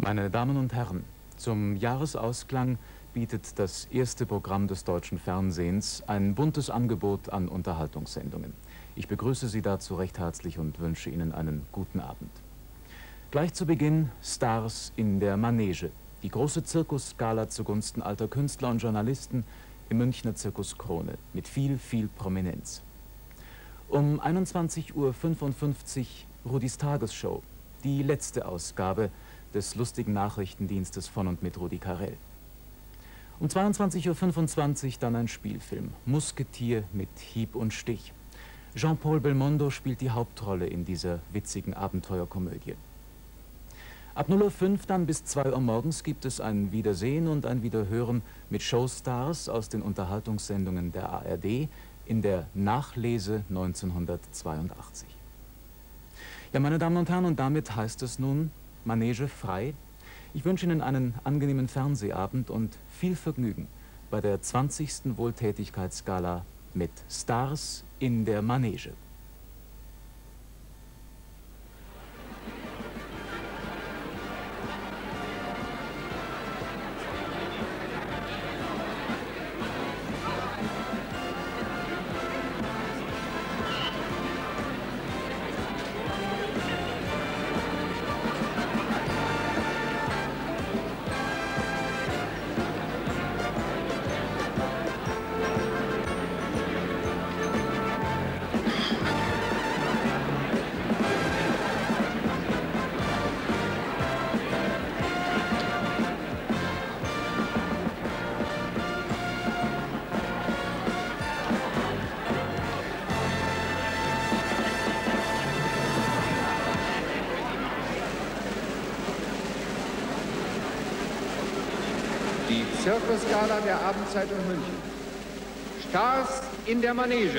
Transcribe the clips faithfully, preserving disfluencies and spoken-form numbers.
Meine Damen und Herren, zum Jahresausklang bietet das erste Programm des deutschen Fernsehens ein buntes Angebot an Unterhaltungssendungen. Ich begrüße Sie dazu recht herzlich und wünsche Ihnen einen guten Abend. Gleich zu Beginn Stars in der Manege, die große Zirkusskala zugunsten alter Künstler und Journalisten im Münchner Zirkus Krone mit viel, viel Prominenz. Um einundzwanzig Uhr fünfundfünfzig Rudis Tagesshow, die letzte Ausgabe des lustigen Nachrichtendienstes von und mit Rudi Carrell. Um zweiundzwanzig Uhr fünfundzwanzig dann ein Spielfilm, Musketier mit Hieb und Stich. Jean-Paul Belmondo spielt die Hauptrolle in dieser witzigen Abenteuerkomödie. Ab null Uhr fünf dann bis zwei Uhr morgens gibt es ein Wiedersehen und ein Wiederhören mit Showstars aus den Unterhaltungssendungen der A R D in der Nachlese neunzehnhundertzweiundachtzig. Ja, meine Damen und Herren, und damit heißt es nun Manege frei. Ich wünsche Ihnen einen angenehmen Fernsehabend und viel Vergnügen bei der zwanzigsten Wohltätigkeitsgala mit Stars in der Manege. Die Zirkusgala der Abendzeitung München. Stars in der Manege.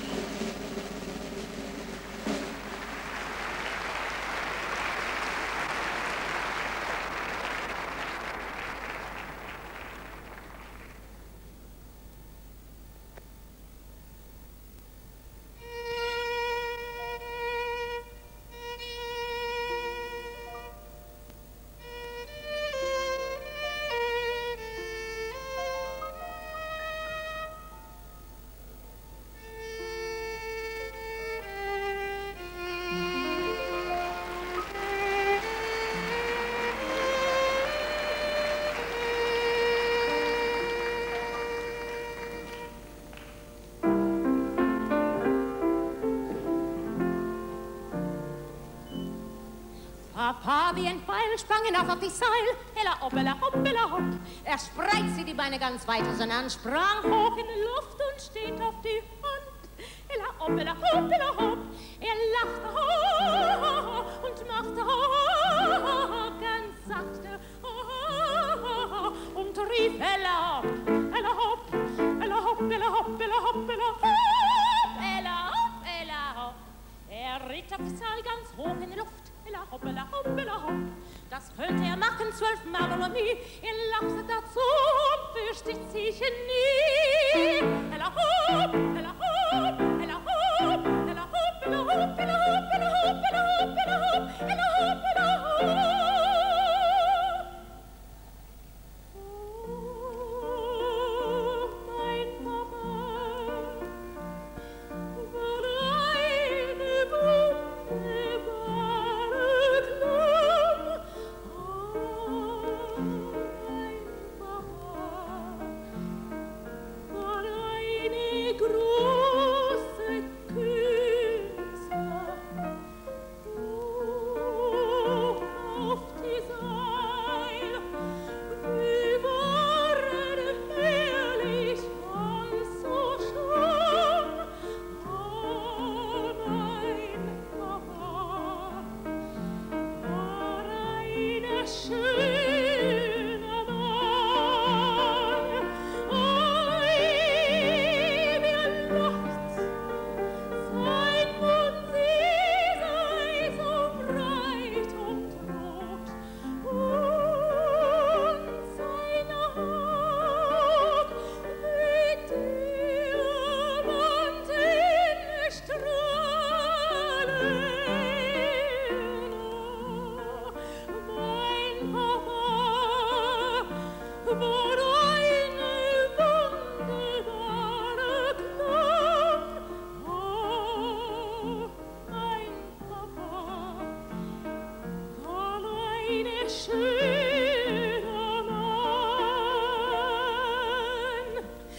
Papa wie ein Pfeil sprang hinauf auf die Seil, ella hopp, ella hopp, ella hopp. Er spreizte die Beine ganz weit auseinander, sprang hoch in die Luft und steht auf die Hand. Ella hopp, ella hopp, ella hopp. Er lachte ho, und machte ho, ganz sachte ho, und rief ella hopp, ella hopp, ella hopp, ella hopp, ella hopp, ella hopp, ella hopp, ella hopp. Er ritt auf die Seil ganz hoch in die Luft. Ella hopp, ella hopp, ella hopp. Das könnte er machen zwölfmal oder nie. Er lachte dazu und fürchtet sich nie. Ella hopp, ella hopp, ella hopp, ella hopp, ella hopp, ella hopp, ella hopp, ella hopp, ella hopp, ella hopp, ella hopp.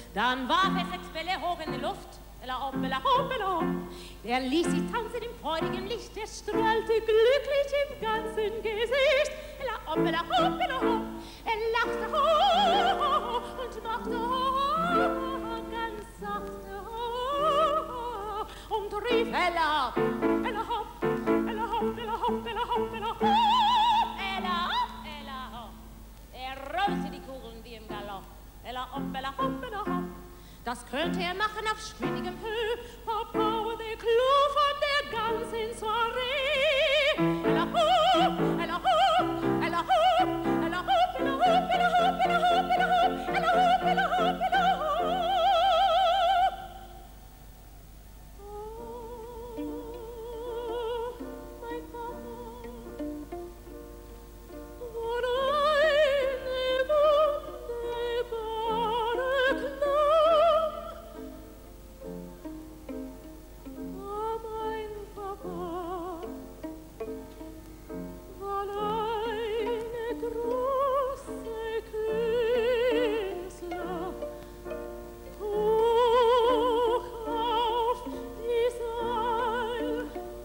Dann warf er sechs Bälle hoch in die Luft. Ella hopp, ella hopp, ella hopp. Er ließ sie tanzen im feurigen Licht, er strahlte glücklich im ganzen Gesicht. Ella hopp, ella hopp, ella hopp. Er lachte ho, ho, ho, und machte ho, ho, ho, ganz sachte ho, ho, und rief Ella, Ella hopp, Ella hopp, Ella hopp, Ella hopp, Ella hopp, Ella hopp, Ella hopp. Er rollte die Kugeln wie im Galopp. Ella hopp, Ella hopp, Ella hopp. Das könnte er machen auf schwindigem Höhe, Papa, der Clou von der ganzen Soiree. Ella hopp, Ella hopp, Ella hopp, Ella hopp, Ella hopp, Ella hopp, Ella hopp, Ella hopp, Ella hopp, Ella hopp, Ella hopp. Oh, mein Papa, war eine wunderbare Klang. Oh, mein Papa, war eine große Künstler, hoch auf die Seil,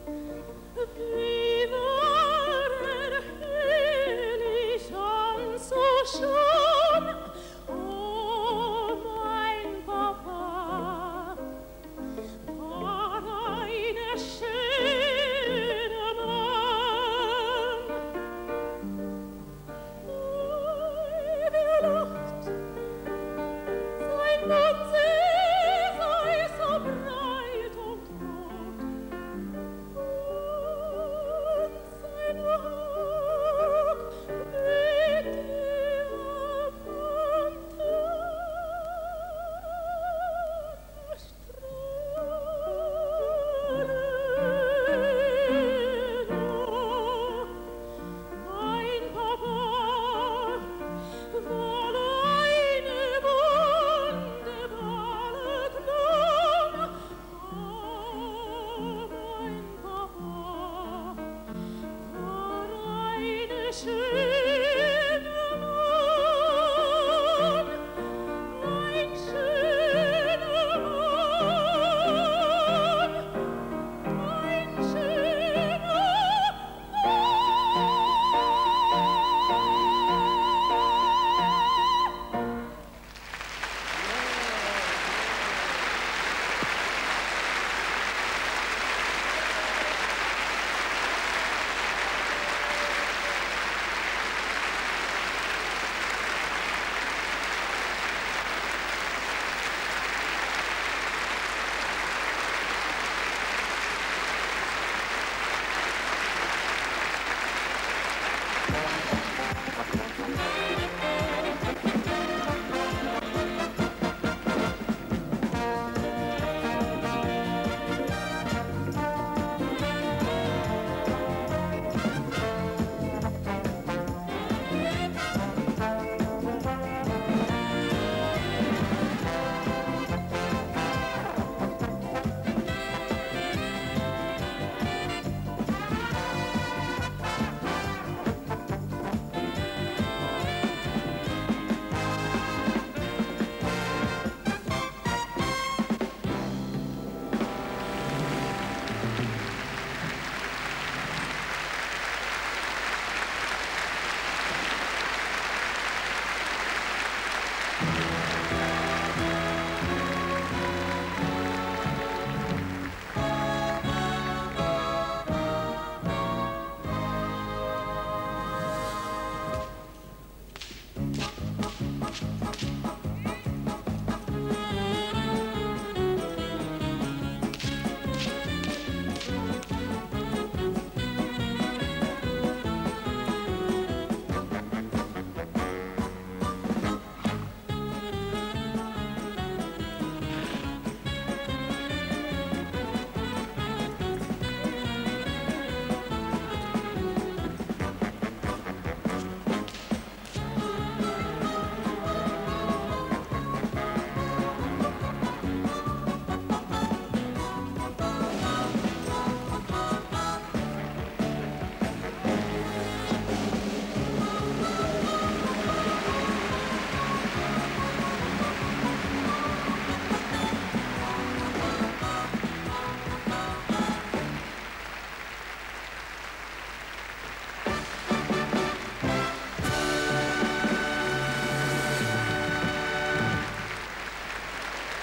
wie waren herrlich anzuschauen. Oh, mein Papa, war eine schöne Mann. Ui, wie er lacht, sein Mund sei so breit und rot, und sein Rock mit Diamantenstrahlen. Mein Papa war eine wunderbare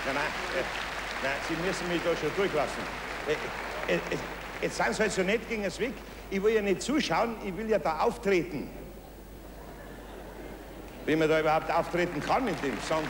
Nein, nein, äh, nein, Sie müssen mich da schon durchlassen. Äh, äh, äh, jetzt sind Sie halt so nett, gehen Sie weg. Ich will ja nicht zuschauen, ich will ja da auftreten. Wie man da überhaupt auftreten kann in dem Song.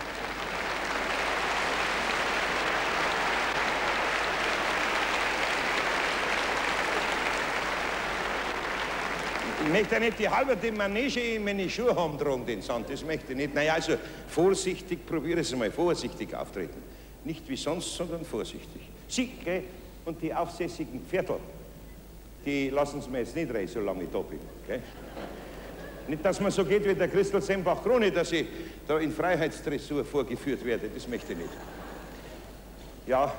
Ich möchte ja nicht die halbe Manege in meine Schuhe haben tragen, den Sand, das möchte ich nicht. Naja, also vorsichtig, probiere es mal, vorsichtig auftreten. Nicht wie sonst, sondern vorsichtig. Sie, gell, und die aufsässigen Viertel, die lassen Sie mir jetzt nicht rein, solange ich da bin, gell? Nicht, dass man so geht wie der Christel Sembach-Krone, dass ich da in Freiheitsdressur vorgeführt werde, das möchte ich nicht. Ja,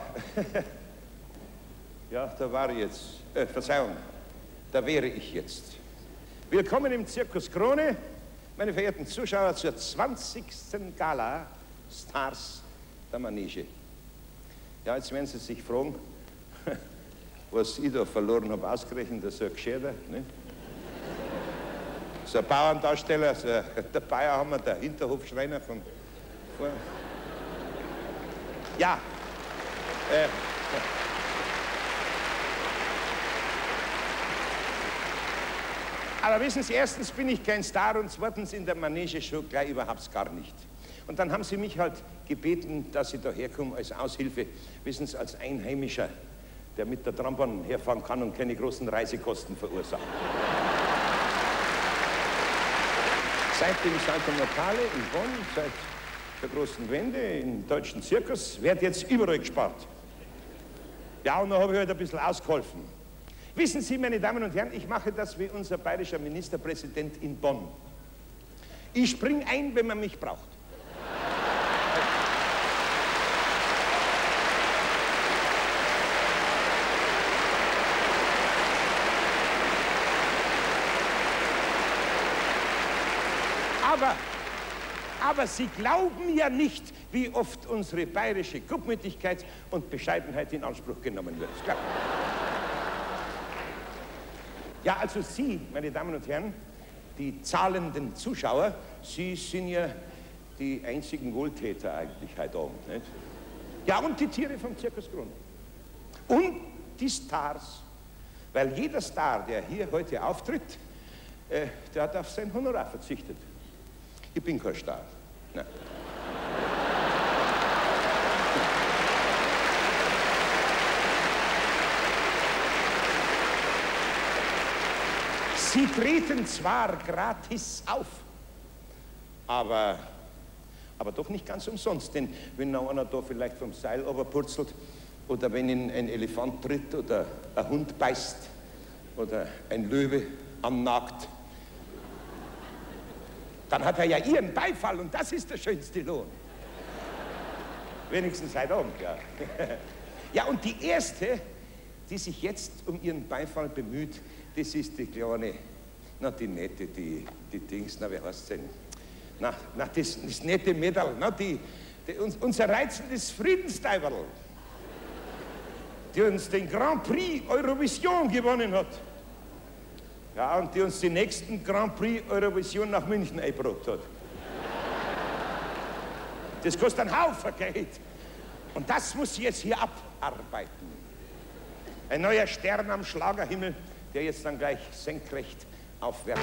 ja, da war ich jetzt, äh, Verzeihung, da wäre ich jetzt. Willkommen im Zirkus Krone, meine verehrten Zuschauer, zur zwanzigsten Gala Stars der Manege. Ja, jetzt werden Sie sich fragen, was ich da verloren habe, ausgerechnet, so ein Gescherder, ne? So ein Bauerndarsteller, so der Bayerhammer, der Hinterhofschreiner von vor. Ja, äh, aber wissen Sie, erstens bin ich kein Star und zweitens in der Manege schon gleich überhaupt gar nicht. Und dann haben Sie mich halt gebeten, dass ich da herkomme als Aushilfe, wissen Sie, als Einheimischer, der mit der Trambahn herfahren kann und keine großen Reisekosten verursacht. Seit dem Salto Mortale in Bonn, seit der großen Wende im deutschen Zirkus, wird jetzt überall gespart. Ja, und da habe ich halt ein bisschen ausgeholfen. Wissen Sie, meine Damen und Herren, ich mache das wie unser bayerischer Ministerpräsident in Bonn. Ich spring ein, wenn man mich braucht. Aber, aber Sie glauben ja nicht, wie oft unsere bayerische Gutmütigkeit und Bescheidenheit in Anspruch genommen wird. Klar. Ja, also Sie, meine Damen und Herren, die zahlenden Zuschauer, Sie sind ja die einzigen Wohltäter eigentlich heute Abend, nicht? Ja, und die Tiere vom Zirkus Krone. Und die Stars. Weil jeder Star, der hier heute auftritt, äh, der hat auf sein Honorar verzichtet. Ich bin kein Star. Nein. Sie treten zwar gratis auf, aber, aber doch nicht ganz umsonst. Denn wenn noch einer da vielleicht vom Seil runterpurzelt oder wenn ihn ein Elefant tritt oder ein Hund beißt oder ein Löwe annagt, dann hat er ja Ihren Beifall und das ist der schönste Lohn. Wenigstens heute Abend, ja. Ja, und die erste, die sich jetzt um ihren Beifall bemüht, das ist die kleine, na die nette, die, die Dings, na wie heißt sie denn? Na, na das, das nette Mädel, na die, die uns, unser reizendes Friedensteiberl, die uns den Grand Prix Eurovision gewonnen hat. Ja, und die uns den nächsten Grand Prix Eurovision nach München eingebracht hat. Das kostet einen Haufen Geld. Und das muss sie jetzt hier abarbeiten. Ein neuer Stern am Schlagerhimmel, der jetzt dann gleich senkrecht aufwärts.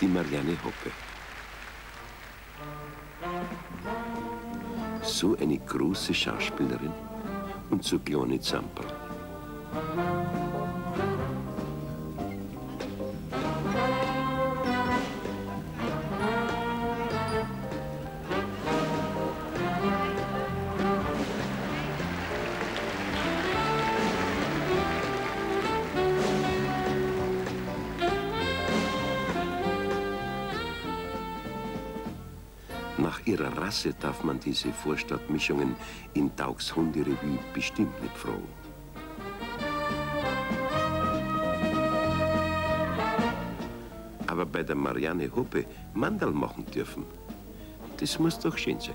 die Marianne Hoppe. So eine große Schauspielerin und so kleine Zamperl. Nach ihrer Rasse darf man diese Vorstadtmischungen in Daugs Hunderevue bestimmt nicht fragen. Aber bei der Marianne Hoppe Mandal machen dürfen, das muss doch schön sein.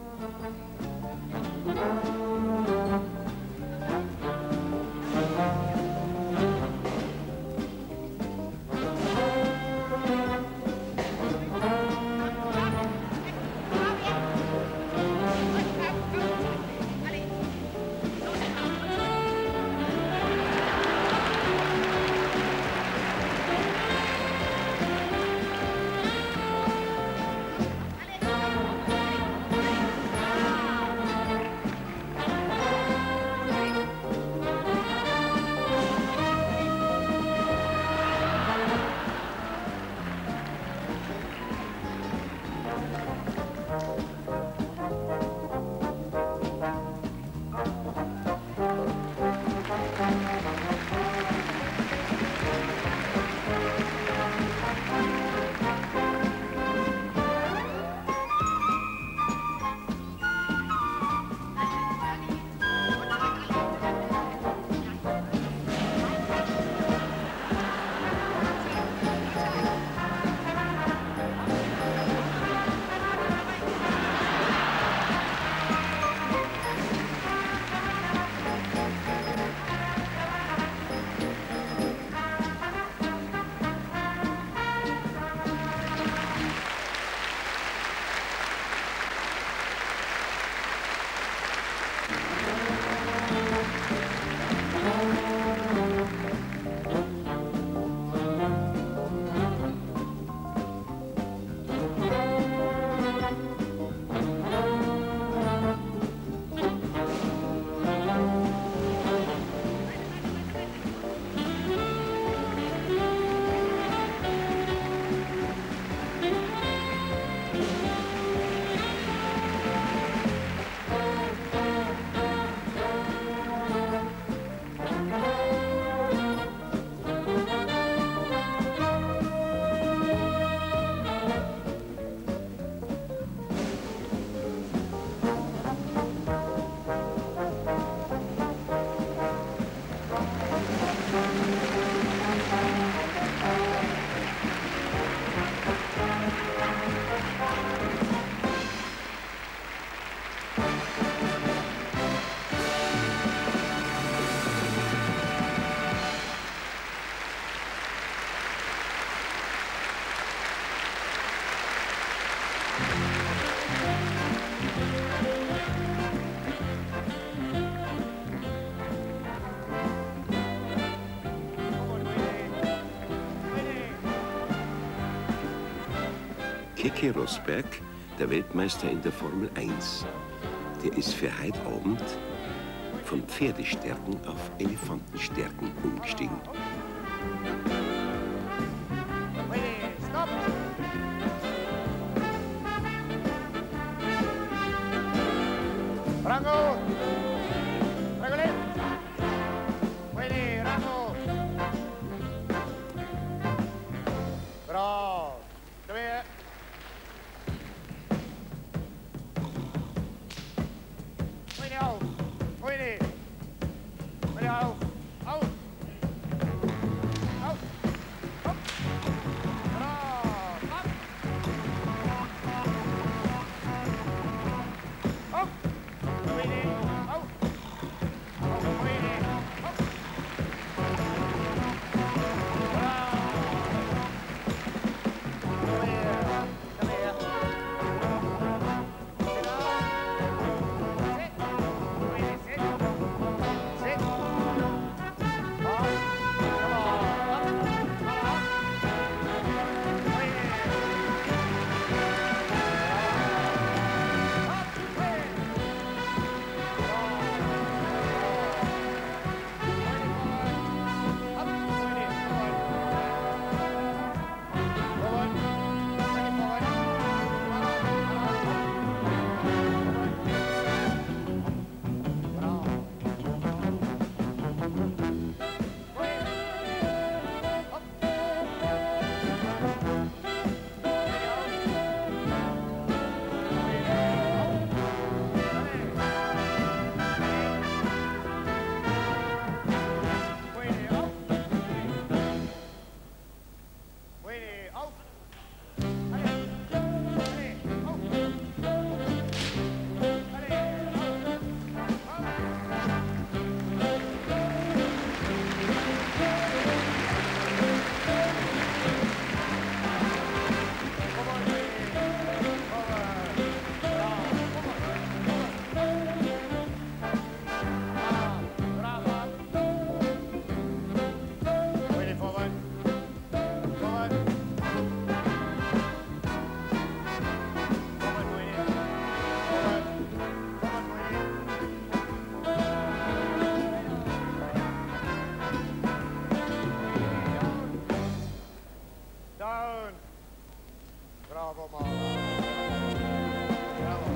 Keke Rosberg, der Weltmeister in der Formel eins, der ist für heute Abend von Pferdestärken auf Elefantenstärken umgestiegen. Stopp! Rango! Regolin! Quindi, Rango! Bravo! Dove? Quindi, auf! Quindi! Quindi, auf! Auf! Auf! Bravo, Maler. Bravo.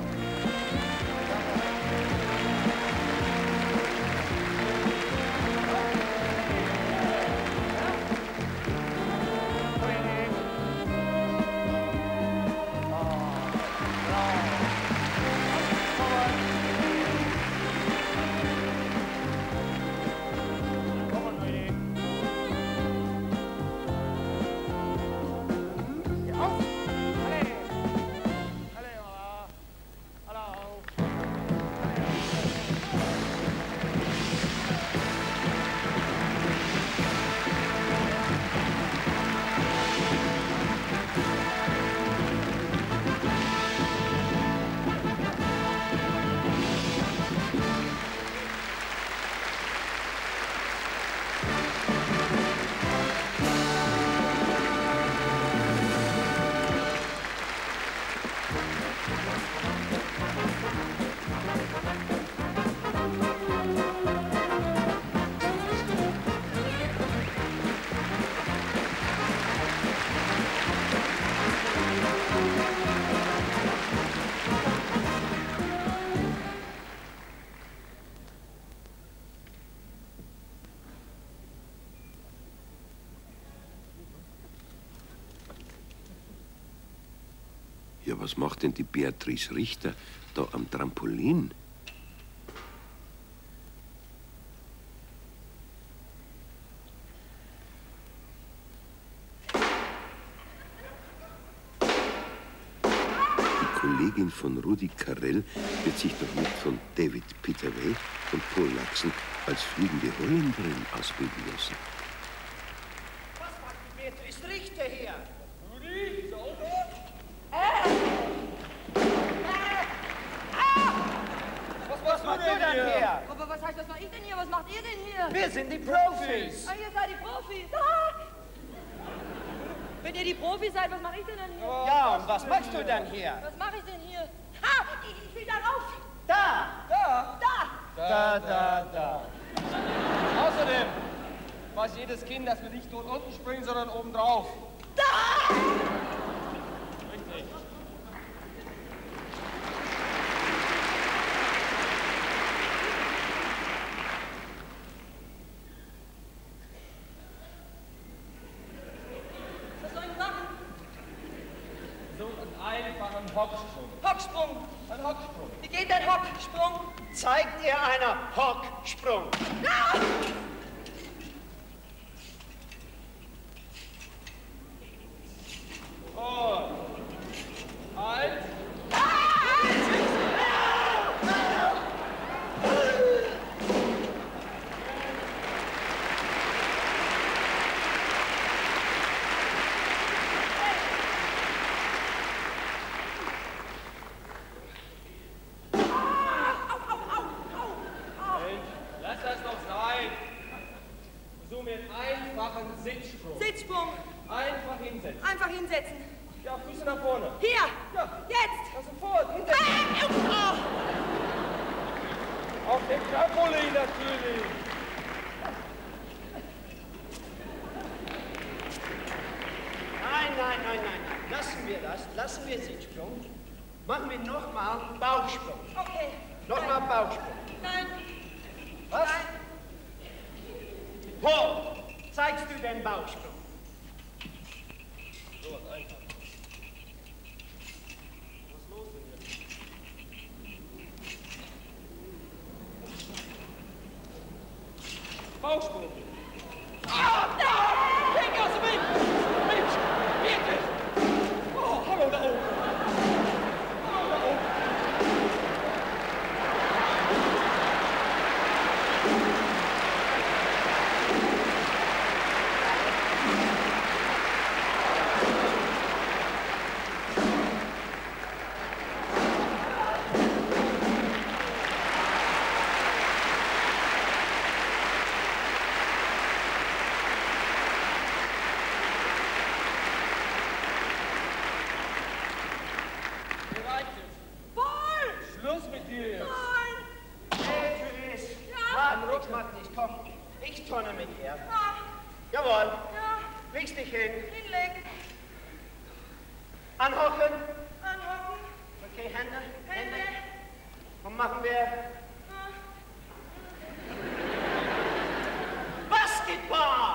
Ja, was macht denn die Beatrice Richter da am Trampolin? Die Kollegin von Rudi Carrell wird sich doch nicht von David Peterway und Paul Laxen als fliegende Holländerin ausbilden lassen. Was macht die Beatrice Richter hier? Rudi, so Was machst du denn hier? Aber was heißt, was mach ich denn hier? Was macht ihr denn hier? Wir sind die Profis. Ah, ihr seid die Profis. Ah! Wenn ihr die Profis seid, was mache ich denn dann hier? Ja, und was machst du denn hier? Was mache ich denn hier? Ha! Ich, ich will da rauf! Da! Da! Da, da, da. Außerdem weiß jedes Kind, dass wir nicht dort unten springen, sondern oben drauf. Da! Richtig. Was soll ich machen? So einen einfachen Hocksprung. Hocksprung! Ein Hocksprung. Wie geht denn Hocksprung? Zeigt ihr einer Hocksprung. Ah! Und eins. Lass das doch sein. So mit einfachen Sitzsprung. Sitzsprung! Einfach hinsetzen. Einfach hinsetzen. Ja, Füße nach vorne. Hier! Ja. Jetzt! Ja, sofort, hinsetzen. Ah! Oh. Auf dem Trampolin natürlich. Nein, nein, nein, nein, nein. Lassen wir das. Lassen wir Sitzsprung. Machen wir nochmal Bauchsprung. Okay. Nochmal Bauchsprung. Nein. Was? Nein. Paul, zeigst du den Bauchsprung? So, einfach. Was ist los denn hier? Bauchsprung. Ah! No! Weg aus dem Weg! Mensch, wirklich. Oh, hallo da oben. Hallo da oben. Wie reicht es? Paul! Schluss mit dir jetzt. Nein! Beatrice. Ja? Mann, ich mach nicht. Komm, ich turne mit dir. Ah! Jawohl. Ja! Legst dich hin. Hinlegen! Anhocken. Anhocken. Okay, Hände. Hände. Und machen wir Basketball.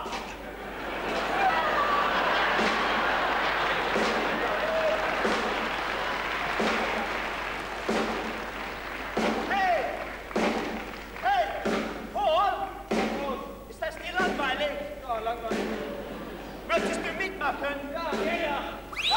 Hey! Hey! Paul! Ist das dir langweilig? Ja, langweilig. Möchtest du mitmachen? Ja, ja, ja.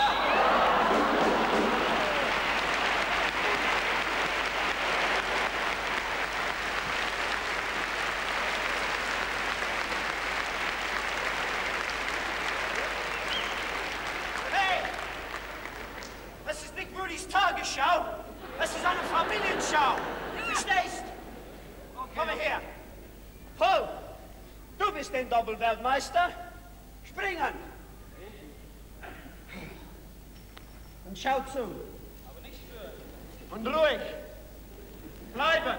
Hey! Das ist nicht Rudis Tagesschau. Das ist eine Familienschau. Verstehst? Komm her. Paul, du bist den Doppelweltmeister. Springen. Und schau zu. Aber nicht stören. Und ruhig. Bleiben.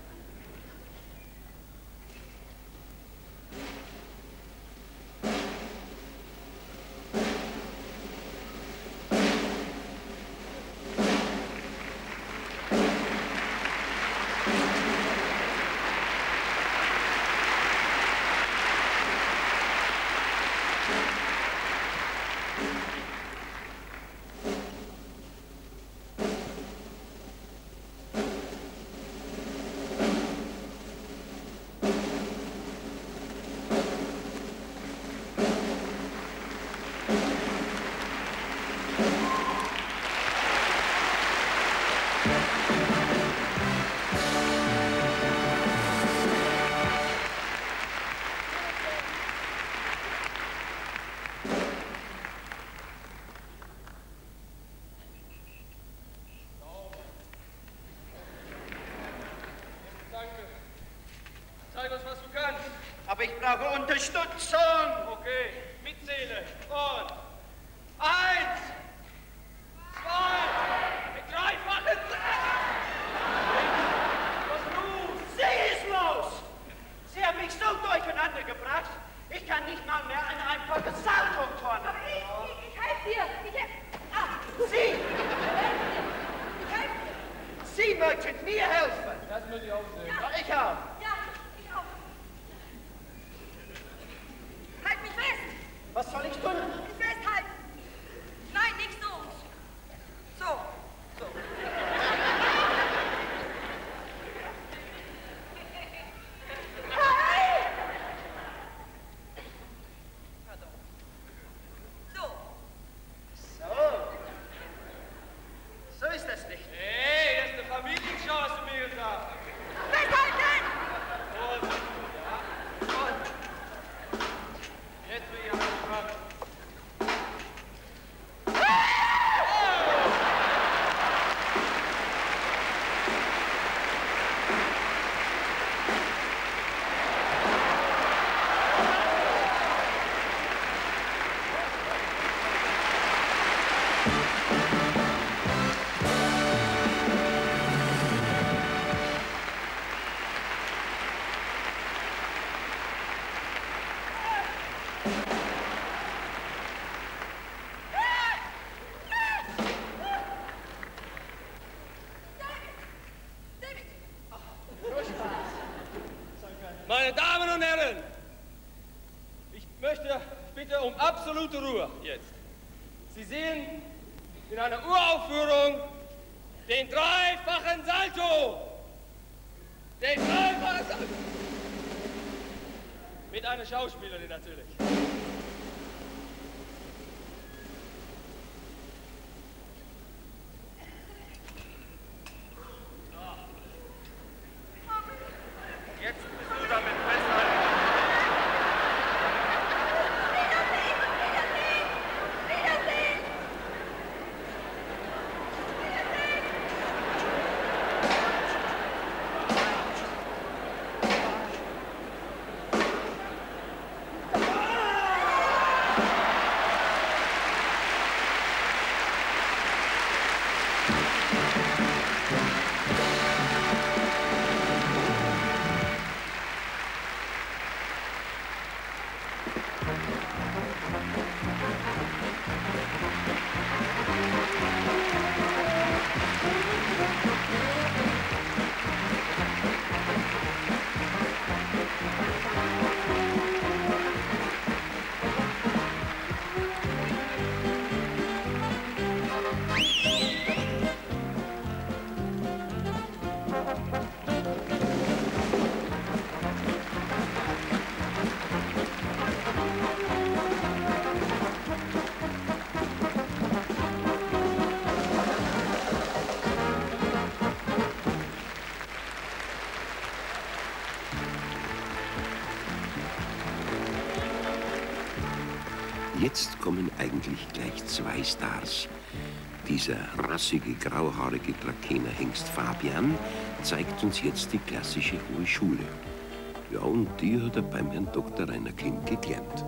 Zeig uns, was du kannst. Aber ich brauche Unterstützung. Okay, mitzähle. Und eins, zwei, mit dreifachen Was nun? Sie ist los. Sie haben mich so durcheinander gebracht, ich kann nicht mal mehr ein einfaches Salto turnen. Aber ich, ich, ich helfe dir. Ich helfe. Ah, Sie, ich helfe dir. Sie möchten mir helfen. Das muss ich auch sehen. Ja, ich auch. Ja, ich auch. Halt mich fest. Was soll ich tun? Mich festhalten. Nein, nicht so. So. So. Hey! Pardon. So. So. So ist das nicht. Hey, das ist eine Familienschau, hast du mir gesagt. Festhalten! Und, ja. Und. Jetzt will ich anfangen. Meine Damen und Herren, ich möchte bitte um absolute Ruhe jetzt. Sie sehen in einer Uraufführung den dreifachen Salto. Den dreifachen Salto. Mit einer Schauspielerin natürlich. Jetzt bist du damit festhalten. Wiedersehen! jetzt kommen eigentlich gleich zwei Stars. Dieser rassige, grauhaarige Trakehnerhengst Fabian zeigt uns jetzt die klassische Hohe Schule. Ja, und die hat er beim Herrn Doktor Rainer Klimke gelernt.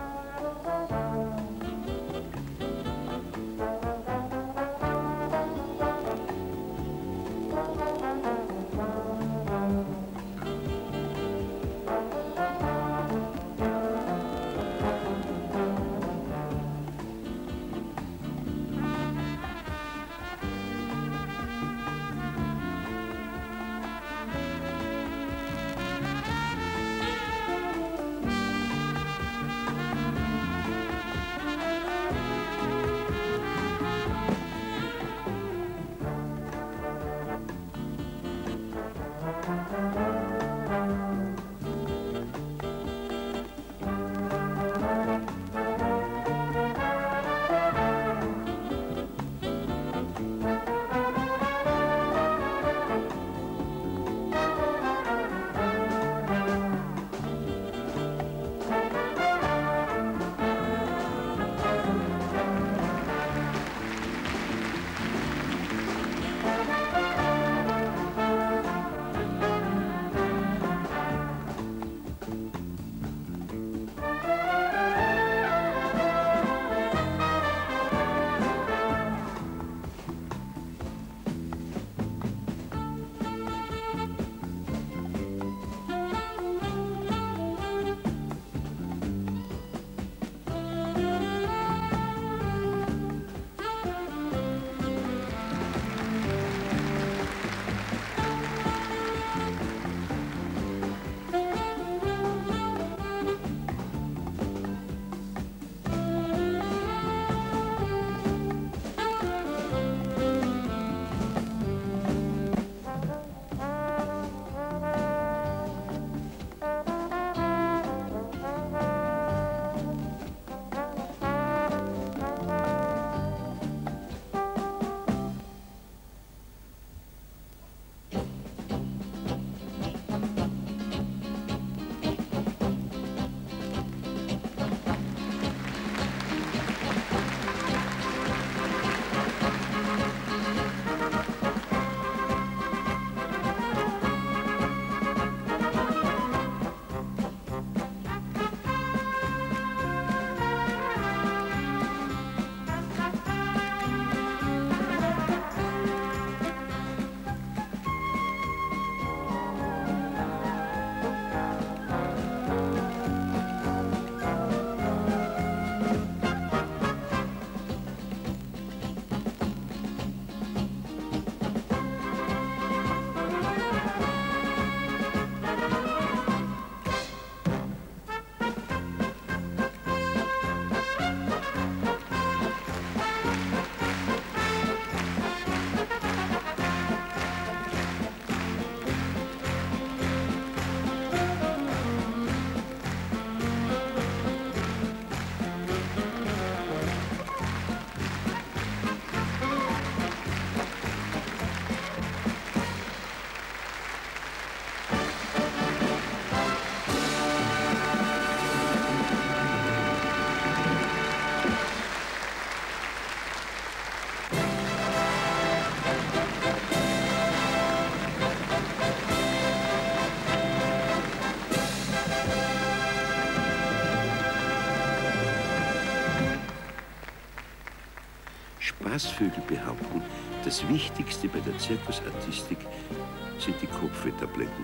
Spaßvögel behaupten, das Wichtigste bei der Zirkusartistik sind die Kopfwehtabletten.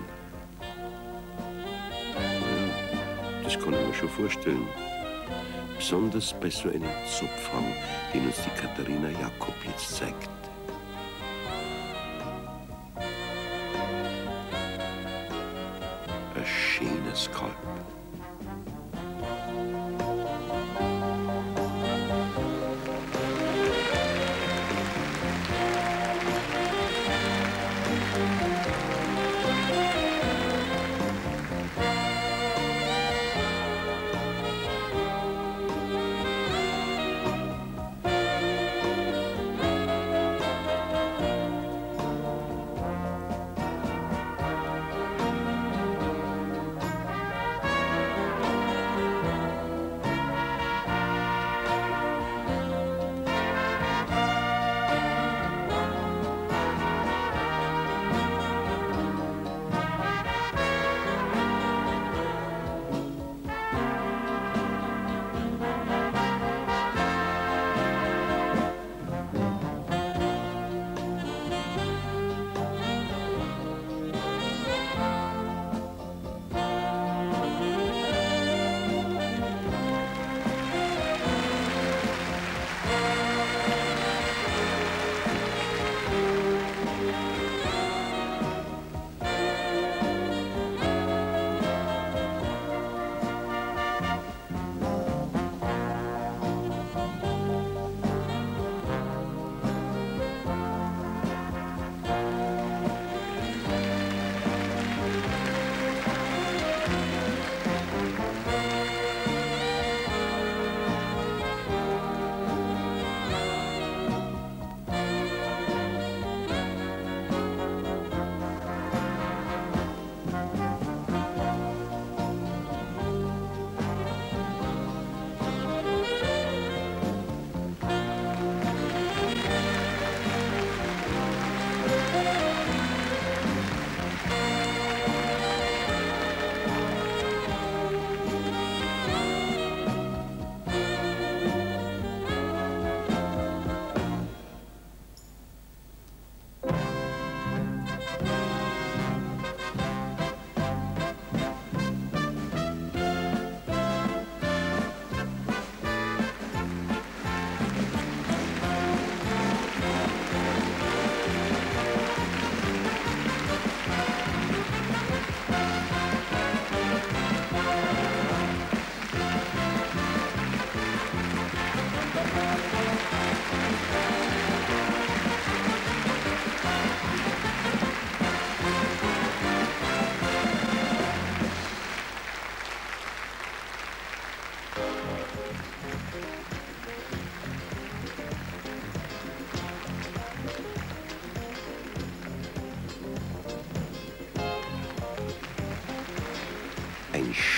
Ja, das kann ich mir schon vorstellen. Besonders bei so einem Zopfhang, den uns die Katharina Jakob jetzt zeigt. Ein schöner Skalp.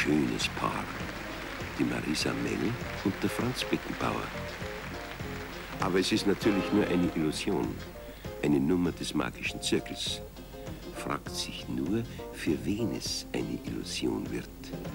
schönes Paar. Die Marisa Mell und der Franz Beckenbauer. Aber es ist natürlich nur eine Illusion, eine Nummer des magischen Zirkels. Fragt sich nur, für wen es eine Illusion wird.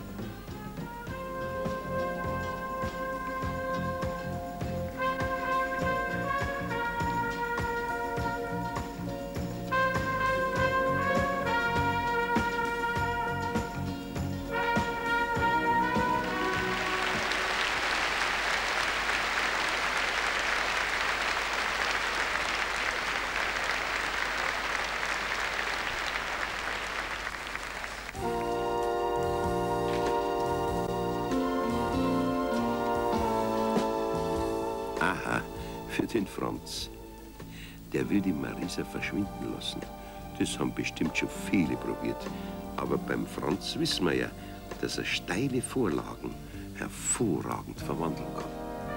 Aha, für den Franz. Der will die Marisa verschwinden lassen. Das haben bestimmt schon viele probiert. Aber beim Franz wissen wir ja, dass er steile Vorlagen hervorragend verwandeln kann.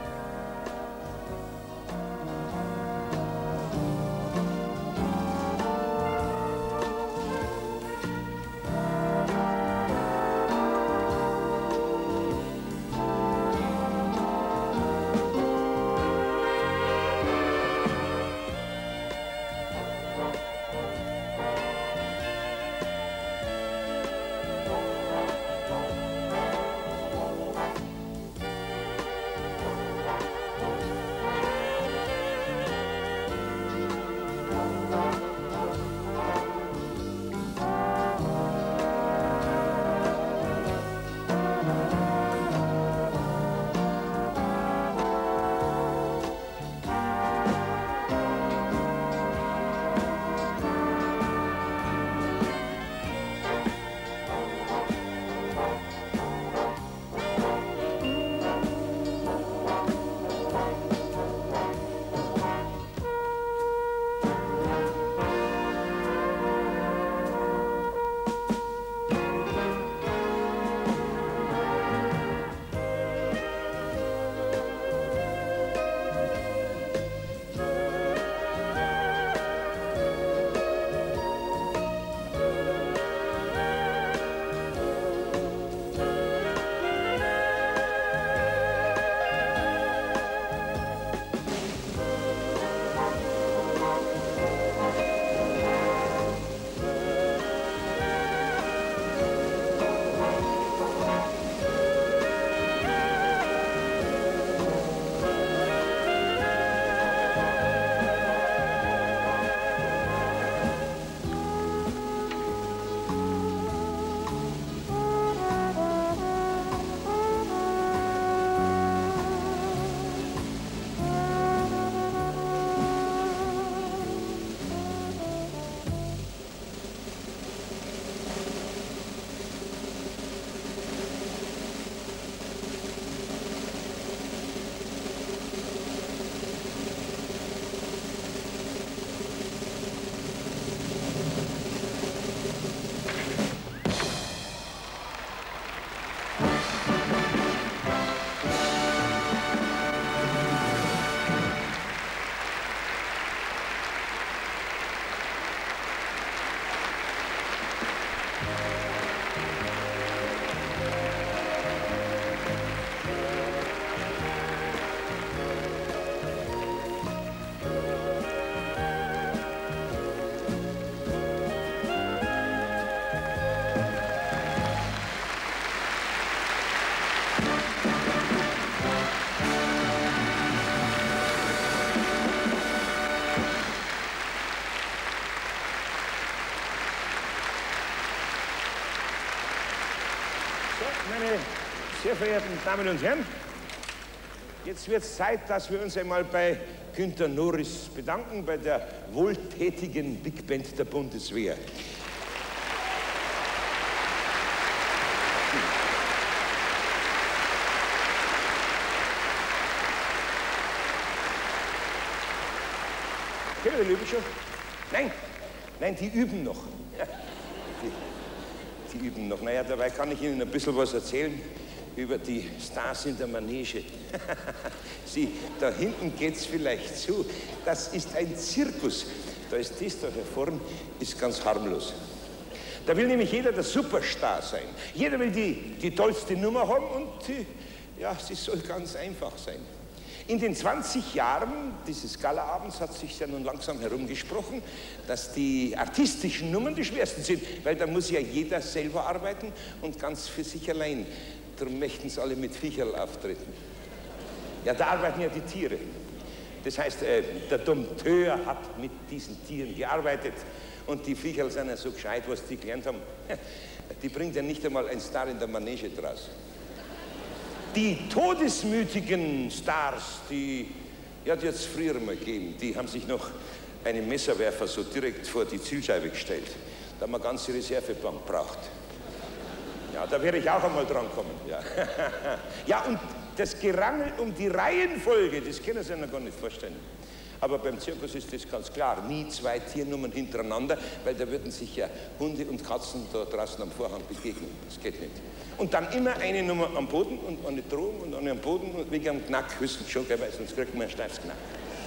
Meine sehr verehrten Damen und Herren, jetzt wird es Zeit, dass wir uns einmal bei Günter Norris bedanken, bei der wohltätigen Big Band der Bundeswehr. Kennen wir die üben schon? Nein, nein, die üben noch. Die, die üben noch. Naja, dabei kann ich Ihnen ein bisschen was erzählen über die Stars in der Manege. Sie, da hinten geht's vielleicht zu. Das ist ein Zirkus. Da ist das da hier vorn, ist ganz harmlos. Da will nämlich jeder der Superstar sein. Jeder will die, die tollste Nummer haben und die, ja, sie soll ganz einfach sein. In den zwanzig Jahren dieses Galaabends hat sich ja nun langsam herumgesprochen, dass die artistischen Nummern die schwersten sind, weil da muss ja jeder selber arbeiten und ganz für sich allein. Darum möchten sie alle mit Viecherl auftreten. Ja, da arbeiten ja die Tiere. Das heißt, äh, der Dompteur hat mit diesen Tieren gearbeitet und die Viecherl sind ja so gescheit, was die gelernt haben. Die bringt ja nicht einmal ein Star in der Manege draus. Die todesmütigen Stars, die, ja, die hat es früher mal gegeben, die haben sich noch einen Messerwerfer so direkt vor die Zielscheibe gestellt, da man ganze Reservebank braucht. Ja, da werde ich auch einmal drankommen. Ja. Ja, und das Gerangel um die Reihenfolge, das können Sie sich noch gar nicht vorstellen. Aber beim Zirkus ist das ganz klar, nie zwei Tiernummern hintereinander, weil da würden sich ja Hunde und Katzen da draußen am Vorhang begegnen. Das geht nicht. Und dann immer eine Nummer am Boden und eine Drohung und eine am Boden und wegen am Knack wissen Sie schon, weil sonst kriegt man ein steifes Knack.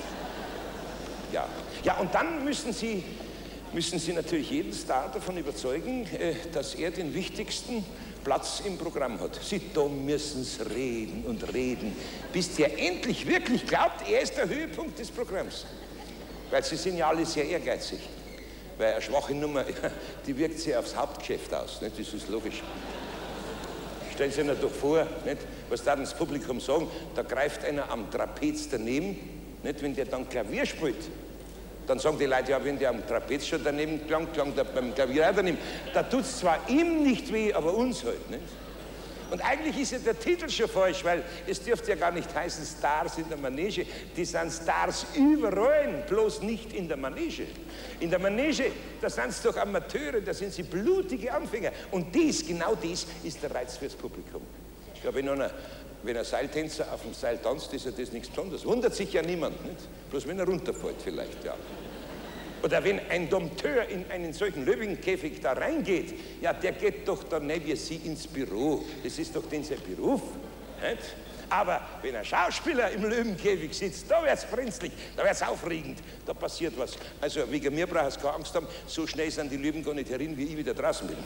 Ja. Ja, und dann müssen Sie, müssen Sie natürlich jeden Star davon überzeugen, dass er den wichtigsten Platz im Programm hat. Sie, da müssen Sie reden und reden, bis der endlich wirklich glaubt, er ist der Höhepunkt des Programms. Weil Sie sind ja alle sehr ehrgeizig. Weil eine schwache Nummer, die wirkt sich aufs Hauptgeschäft aus. Nicht? Das ist logisch. Stellen Sie sich doch vor, nicht? Was da das Publikum sagen, da greift einer am Trapez daneben, nicht? Wenn der dann Klavier spielt. Dann sagen die Leute, ja, wenn der am Trapez schon daneben klang, klang der beim Klavier auch daneben. Da tut es zwar ihm nicht weh, aber uns halt, nicht? Und eigentlich ist ja der Titel schon falsch, weil es dürfte ja gar nicht heißen Stars in der Manege. Die sind Stars überall, bloß nicht in der Manege. In der Manege, da sind sie doch Amateure, da sind sie blutige Anfänger. Und dies, genau dies, ist der Reiz fürs Publikum. Ja, wenn einer, wenn ein Seiltänzer auf dem Seil tanzt, ist ja das nichts Besonderes. Wundert sich ja niemand, nicht? Bloß wenn er runterfällt vielleicht, ja. Oder wenn ein Dompteur in einen solchen Löwenkäfig da reingeht, ja, der geht doch dann nicht wie Sie ins Büro. Das ist doch den sein Beruf, nicht? Aber wenn ein Schauspieler im Löwenkäfig sitzt, da wird's brenzlig, da wird's aufregend, da passiert was. Also wegen mir brauchst du keine Angst haben, so schnell sind die Löwen gar nicht herin, wie ich wieder draußen bin.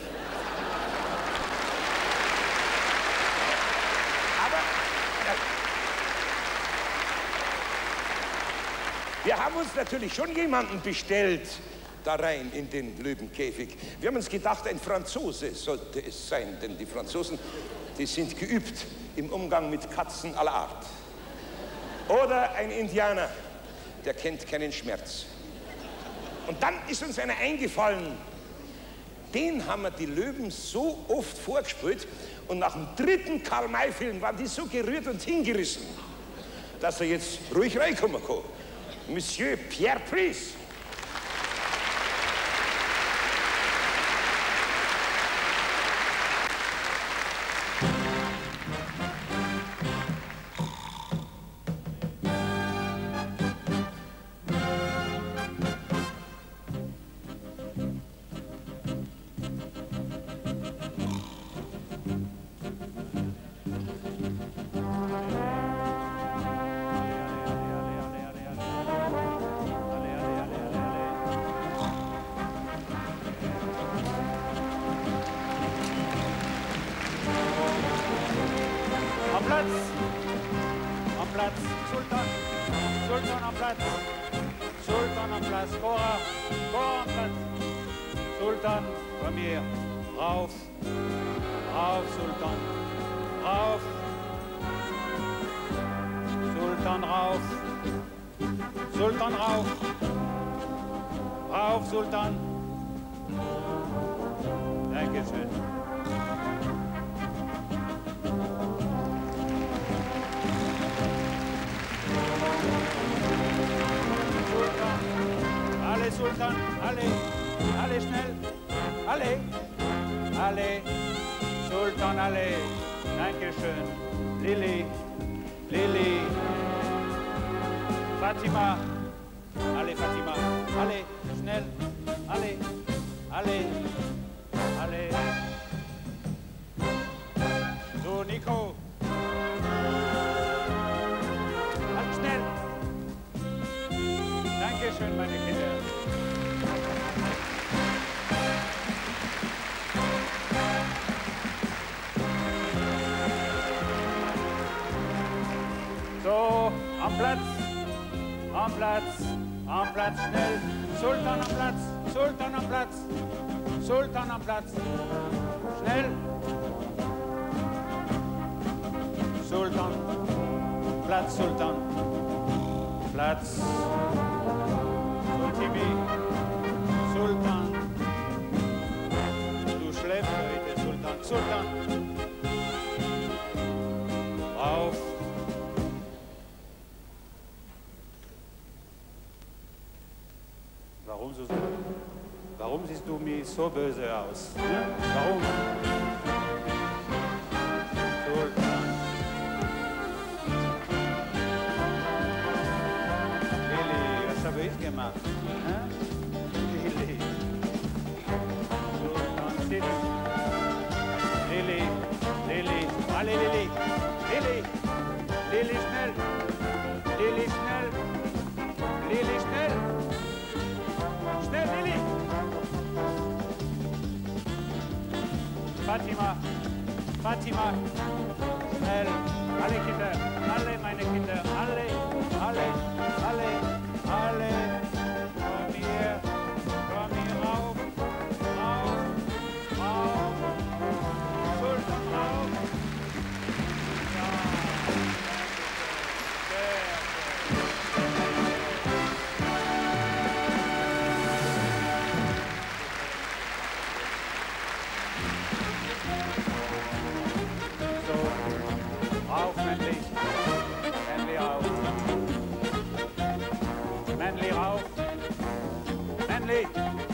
Wir haben uns natürlich schon jemanden bestellt, da rein in den Löwenkäfig. Wir haben uns gedacht, ein Franzose sollte es sein, denn die Franzosen, die sind geübt im Umgang mit Katzen aller Art. Oder ein Indianer, der kennt keinen Schmerz. Und dann ist uns einer eingefallen, den haben wir die Löwen so oft vorgespielt und nach dem dritten Karl-May-Film waren die so gerührt und hingerissen, dass er jetzt ruhig reinkommen kann. Monsieur Pierre Price. Platz, am Platz, schnell. Sultan am Platz, Sultan am Platz, Sultan am Platz. Schnell. Sultan, Platz, Sultan. Platz. Sultimi, Sultan. Du schläfst heute, Sultan, Sultan. Auf. Warum, so, warum siehst du mir so böse aus? Ja? Warum? Sultan. Lili, was habe ich gemacht? Ja? Lili. Sultan, sitz. Lili, Lili, alle Lili. Lili, Lili, schnell. Lili, schnell. Lili, schnell. Schnell, Lili! Fatima, Fatima, schnell, alle Kinder, alle meine Kinder, alle, alle, alle, alle, komm hier, komm hier rauf, rauf, rauf, Sultan rauf. Ja, sehr, Rauf, Männli. Männli rauf. Männli rauf. Männli.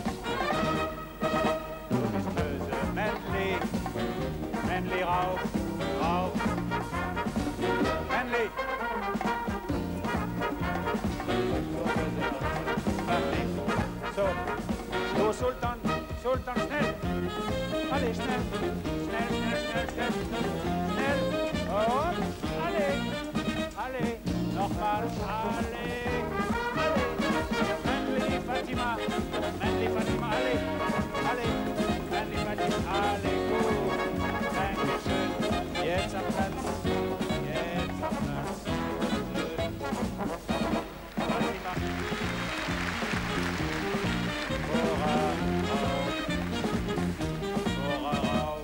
Du bist böse. Männli. Männli rauf. Rauf. Männli. So böse. Männli. So. So, Sultan. Sultan, schnell. Alle, schnell. Schnell, schnell, schnell, schnell. Schnell. Und alle, alle, nochmal, alle, alle, Männli, Fatima, Männli, Fatima, alle, alle, Männli, Fatima, alle, gut, Dankeschön, jetzt am Platz, jetzt am Platz, Fatima, Cora, rauf, Cora, rauf,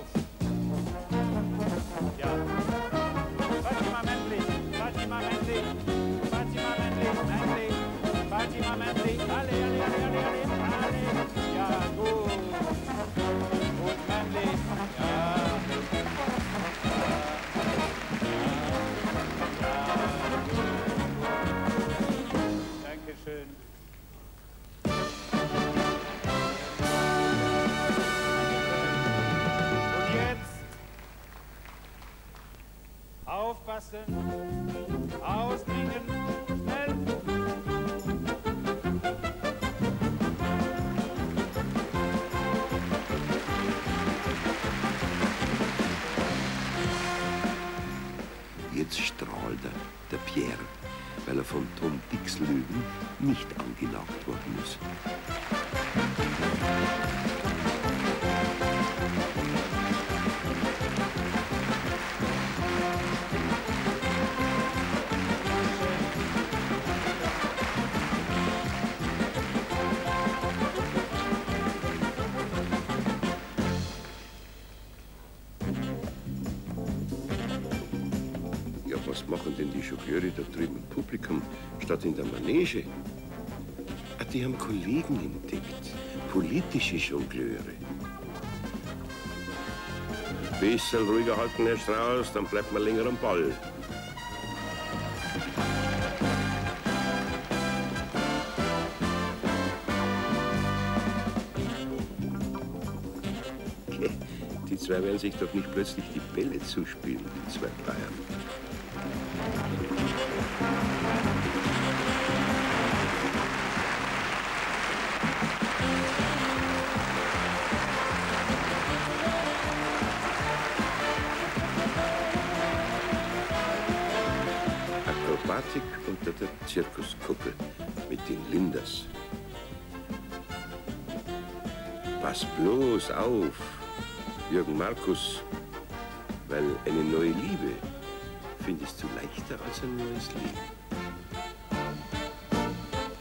ja. Fatima Männli, Fatima Männli, Fatima Männli, Männli, Fatima Männli, alle, alle, alle, alle, alle, alle, ja, gut, gut, Männli, ja, ja, ja, gut, Dankeschön. Und jetzt aufpassen, ausdringen, schnell. Jetzt strahlt er, der Pierre, weil er von Tom Dix Lügen nicht angenagt worden ist. Was machen denn die Jongleure da drüben im Publikum statt in der Manege? Ah, die haben Kollegen entdeckt, politische Jongleure. Bisschen ruhiger halten, Herr Strauß, dann bleibt man länger am Ball. Die zwei werden sich doch nicht plötzlich die Bälle zuspielen, die zwei Bayern. Akrobatik unter der Zirkuskuppel mit den Linders. Pass bloß auf, Jürgen Markus, weil eine neue Liebe findest du leichter als ein neues Leben.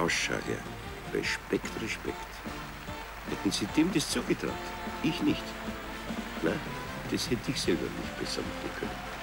Das schau her. Respekt, Respekt. Hätten Sie dem das zugetraut? Ich nicht. Nein, das hätte ich selber nicht besser machen können.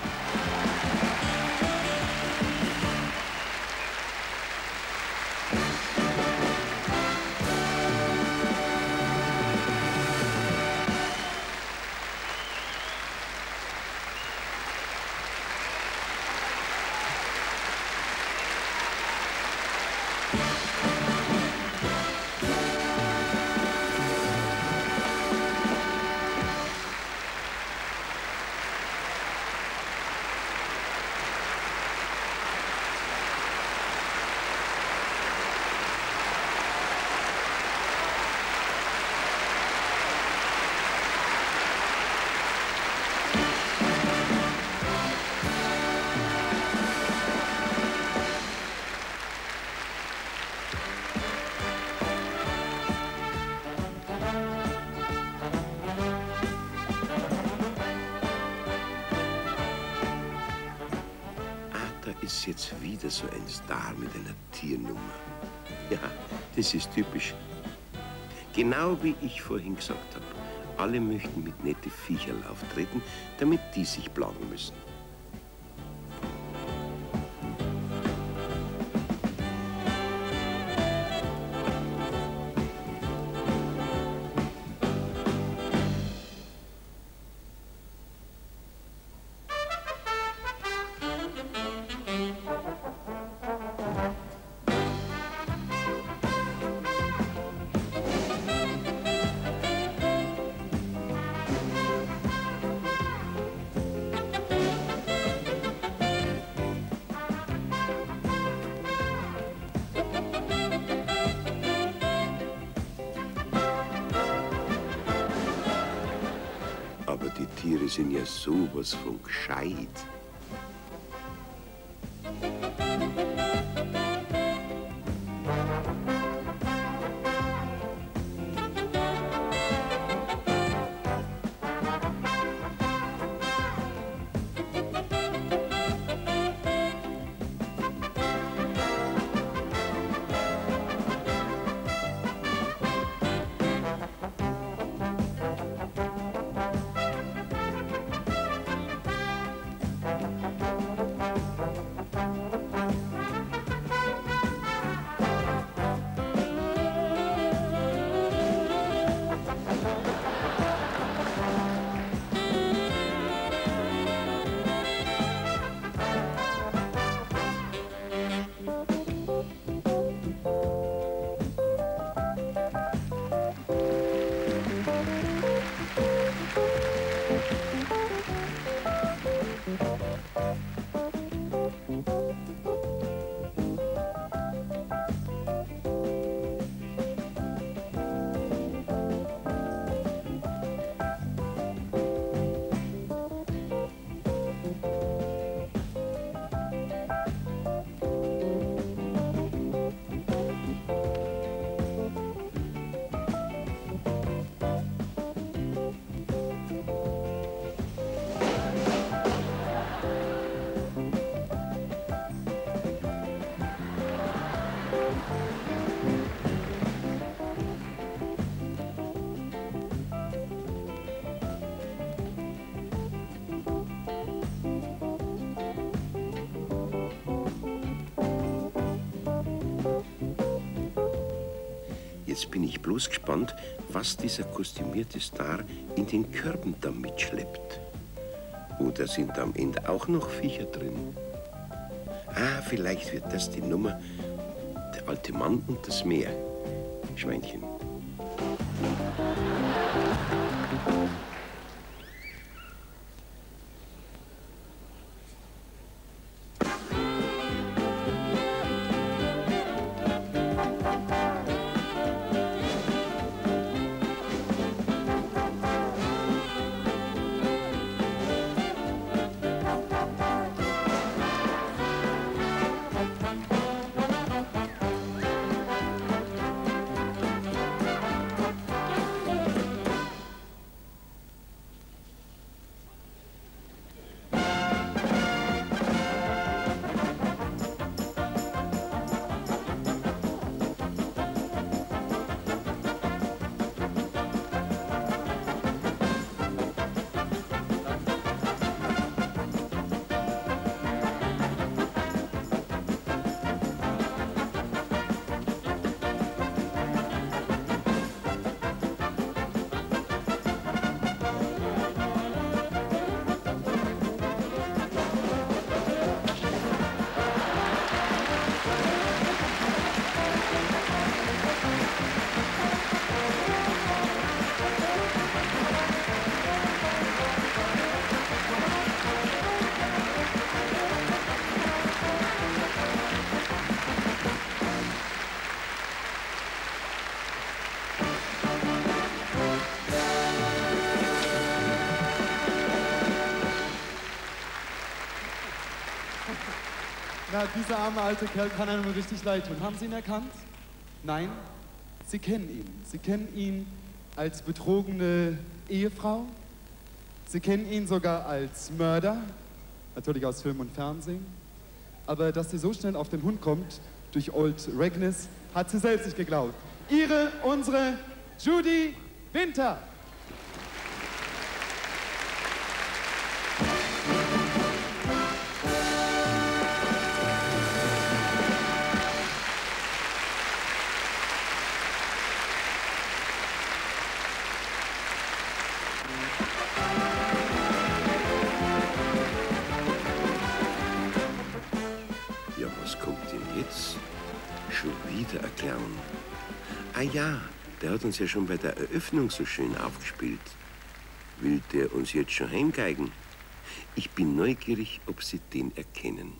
Ist jetzt wieder so ein Star mit einer Tiernummer. Ja, das ist typisch. Genau wie ich vorhin gesagt habe. Alle möchten mit nette Viecherl auftreten, damit die sich plagen müssen. Aber die Tiere sind ja sowas von gescheit. Jetzt bin ich bloß gespannt, was dieser kostümierte Star in den Körben da mitschleppt. Oder sind da am Ende auch noch Viecher drin? Ah, vielleicht wird das die Nummer Der alte Mann und das Meer. Schweinchen. Ja, dieser arme alte Kerl kann einem richtig leid tun. Haben Sie ihn erkannt? Nein? Sie kennen ihn. Sie kennen ihn als betrogene Ehefrau. Sie kennen ihn sogar als Mörder, natürlich aus Film und Fernsehen. Aber dass sie so schnell auf den Hund kommt, durch Old Regnis, hat sie selbst nicht geglaubt. Ihre, unsere Judy Winter. Ja, was kommt denn jetzt? Schon wieder ein Clown. Ah ja, der hat uns ja schon bei der Eröffnung so schön aufgespielt. Will der uns jetzt schon heimgeigen? Ich bin neugierig, ob Sie den erkennen.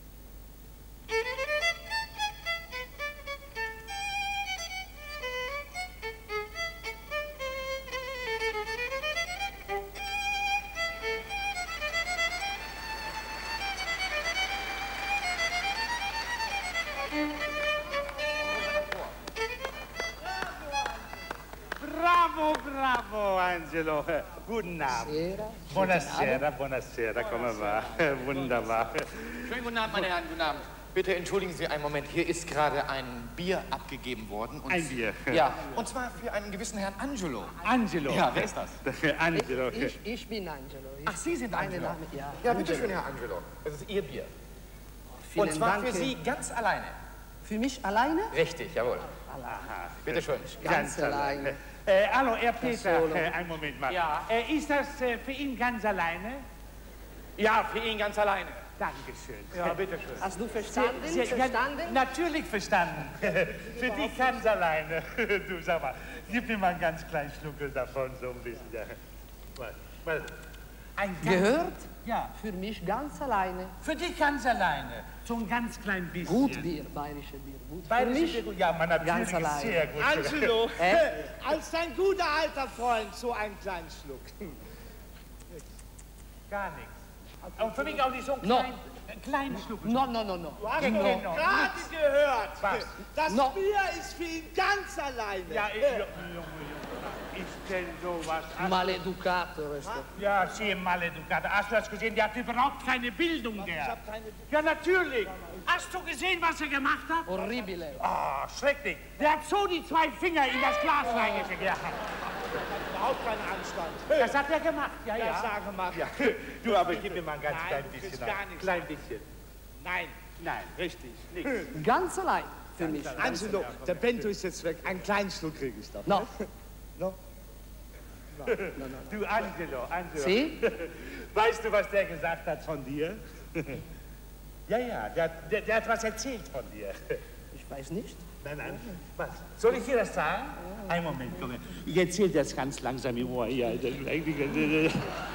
Bravo, bravo, Angelo. Guten Abend. Buonasera, buonasera, come va? Wunderbar. Schönen guten Abend, meine Herren, guten Abend. Bitte entschuldigen Sie einen Moment, hier ist gerade ein Bier abgegeben worden. Und Ein Bier? Ja, und zwar für einen gewissen Herrn Angelo. Angelo? Ja, wer ist das? Angelo. Ich, ich bin Angelo. Ich, Ach, Sie sind meine Angelo? Name, ja. Ja, bitte schön, Herr Angelo. Das ist Ihr Bier. Vielen und zwar Dank. für Sie ganz alleine. Für mich alleine? Richtig, jawohl. Aha. Bitte schön. Ganz alleine. Äh, hallo, Herr Peter, Solo. äh, einen Moment mal. Ja. Äh, ist das äh, für ihn ganz alleine? Ja, für ihn ganz alleine. Dankeschön. Ja, bitte schön. Hast du verstanden? Sehr- sehr- verstanden? Ja, natürlich verstanden. Für dich ganz alleine. Du, sag mal, gib mir mal einen ganz kleinen Schluckel davon, so ein bisschen. Ja. Mal, mal. Ein ganz, Gehört? Ja. Für mich ganz alleine. Für dich ganz alleine. So ein ganz klein bisschen. Gut Bier, bayerische Bier. Gut. Bayerische für mich Bier, gut. Ja, man natürlich ganz alleine. sehr gut. Angelo, Hä? als dein guter alter Freund, so einen kleinen Schluck. Gar nichts. Und für mich auch nicht so ein No. klein, einen kleinen Schluck. No, no, no, no. Du hast Genau. doch Genau. gerade gehört, Was? das No. Bier ist für ihn ganz alleine. Ja, ich, Junge, Junge, ich stell sowas an. Maleducato questo. Ja, sie maleducato. Hast du das gesehen? Der hat überhaupt keine Bildung, der. Ja, natürlich. Hast du gesehen, was er gemacht hat? Orribile. Ah, schrecklich. Der hat so die zwei Finger in das Glas reingesteckt. Ja. Überhaupt keinen Anstand. Das hat er gemacht, ja, ja. Das sage mal. Ja. Du, aber gib mir mal ein ganz Nein, klein du bisschen. kriegst gar nichts. Klein bisschen. Nein, Nein, richtig, nichts. Ganz allein für mich. Angelo, der Bento ist jetzt weg. Einen kleinen Schluck kriege ich doch. No. No? Du, Angelo, Angelo. Sie? Weißt du, was der gesagt hat von dir? Ja, ja, der, hat- der, der hat was erzählt von dir. Ich weiß nicht. Nein, nein. Was? Soll ich dir das sagen? Einen Moment, komm her. Ich erzähle das ganz langsam im Ohr. Ja, das ist eigentlich... Wirklich?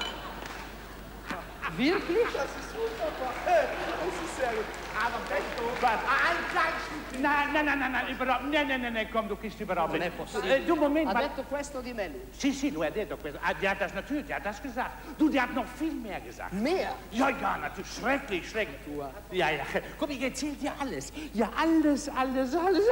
Das ist wunderbar. Das ist sehr gut. Aber Bento, Was? einen kleinen Schluck. Nein, nein, nein, nein, nein, überhaupt, nein, nein, nein, nein, komm, du kriegst überhaupt Non è nicht. possibile. Äh, du, Moment Ha mal. detto questo di me lui. Sì, sì, lui ha detto questo. Ah, der hat das natürlich, der hat das gesagt. Du, der hat noch viel mehr gesagt. Mehr? Ja, ja, natürlich, schrecklich, schrecklich. Ja, ja, komm, ich erzähl dir alles. Ja, alles, alles, alles.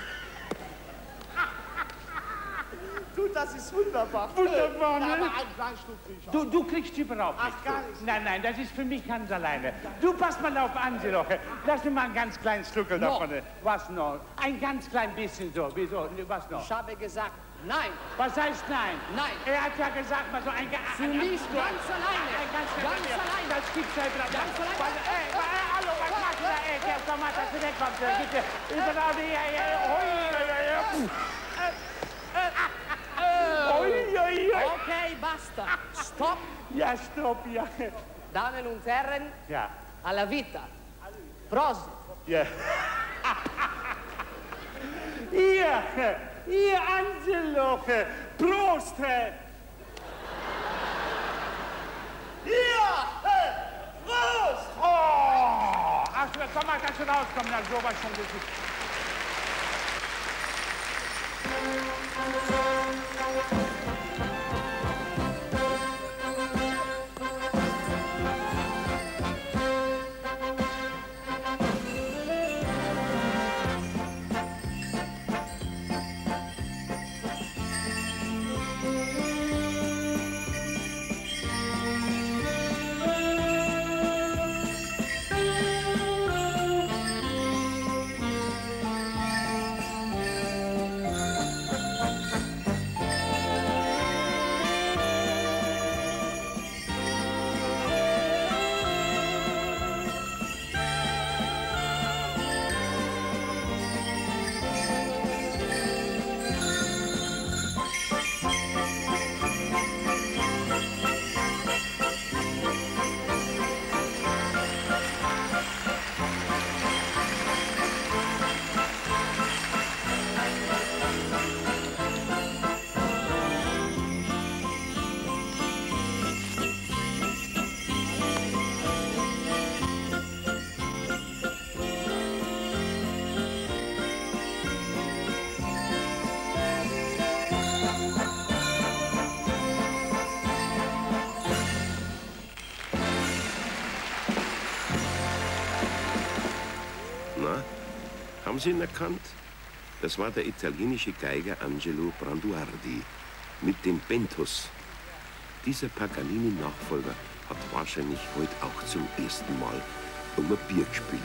Du, das ist wunderbar. Wunderbar, ne? Aber einen kleinen Schluck kriege ich auch. Du, du kriegst überhaupt Ach, nichts. gar du. nichts. Nein, nein, das ist für mich ganz alleine. Du, pass mal auf, Angelo. Lass mir mal einen ganz kleinen Schluckel No. davon. Was noch? Ein ganz klein bisschen so. Wieso? Was noch? Ich habe gesagt, nein. Was heißt nein? Nein. Er hat ja gesagt, mal so ein... Ge- Für ein, mich ein, ganz alleine. Ein ganz, Ganz alleine. Das gibt's ja überhaupt Ganz nicht. alleine. Was- Ey, wa- ey, hallo, was machst du da? Ey, der komm mal, dass du wegkommst. Äh, Bitte. Überall die... Ey, ey, hoi, oi, oi, oi. Oi, oi, oi. Ok, basta. Stop. Ja, stopp, ja. Damen und Herren, Ja. alla vita. Prosit. Ja. Ihr, ihr Angelo, Prost! Hier! Hey, Prost! Oh! Ach, komm mal, kannst du rauskommen, na sowas schon wirklich. Haben Sie ihn erkannt? Das war der italienische Geiger Angelo Branduardi mit dem Bentus. Dieser Paganini-Nachfolger hat wahrscheinlich heute auch zum ersten Mal um ein Bier gespielt.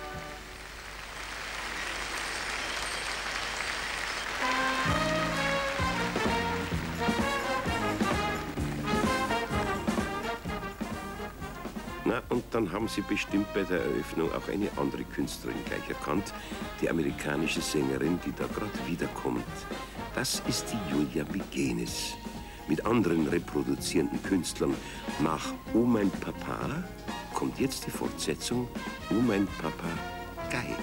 Na, und dann haben Sie bestimmt bei der Eröffnung auch eine andere Künstlerin gleich erkannt, die amerikanische Sängerin, die da gerade wiederkommt. Das ist die Julia Migenes. Mit anderen reproduzierenden Künstlern. Nach Oh mein Papa kommt jetzt die Fortsetzung Oh mein Papa Guy.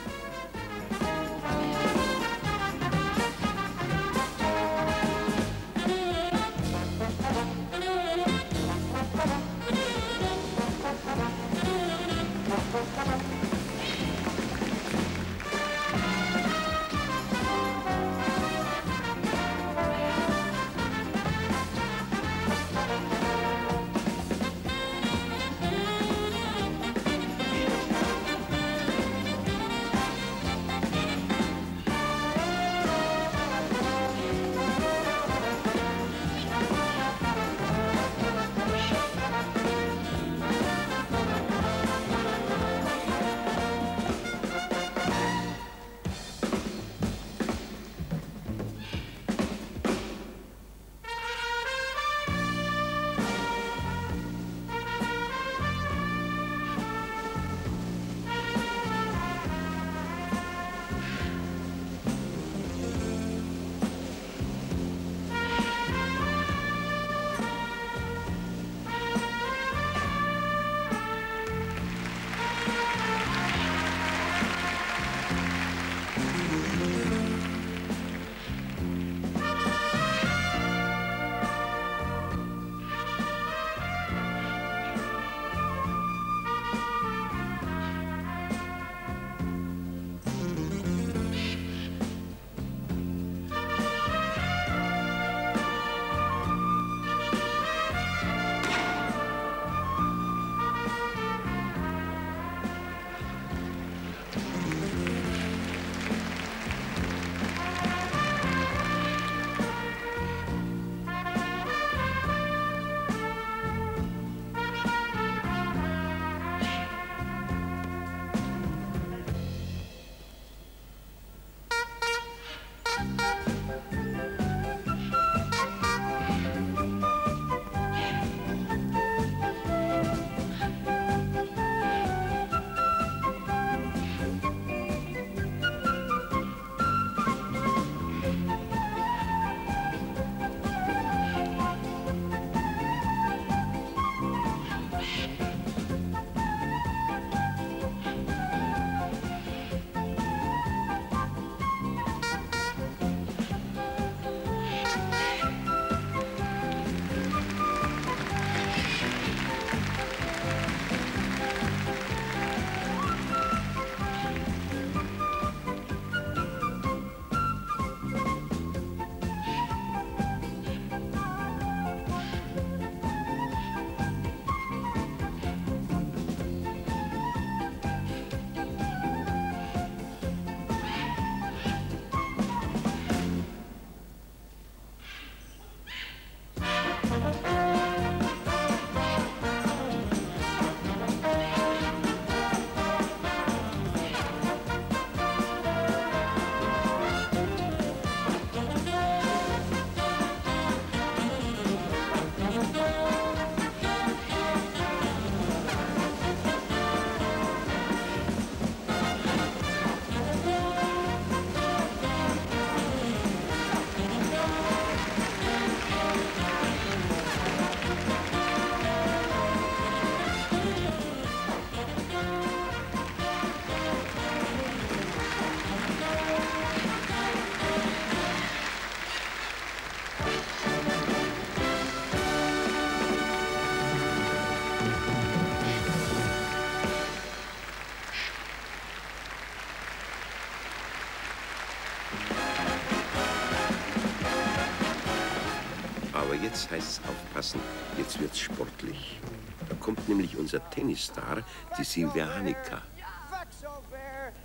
Jetzt heißt es aufpassen, jetzt wird's sportlich. Da kommt nämlich unser Tennisstar, die Silvia Hanika. Oh my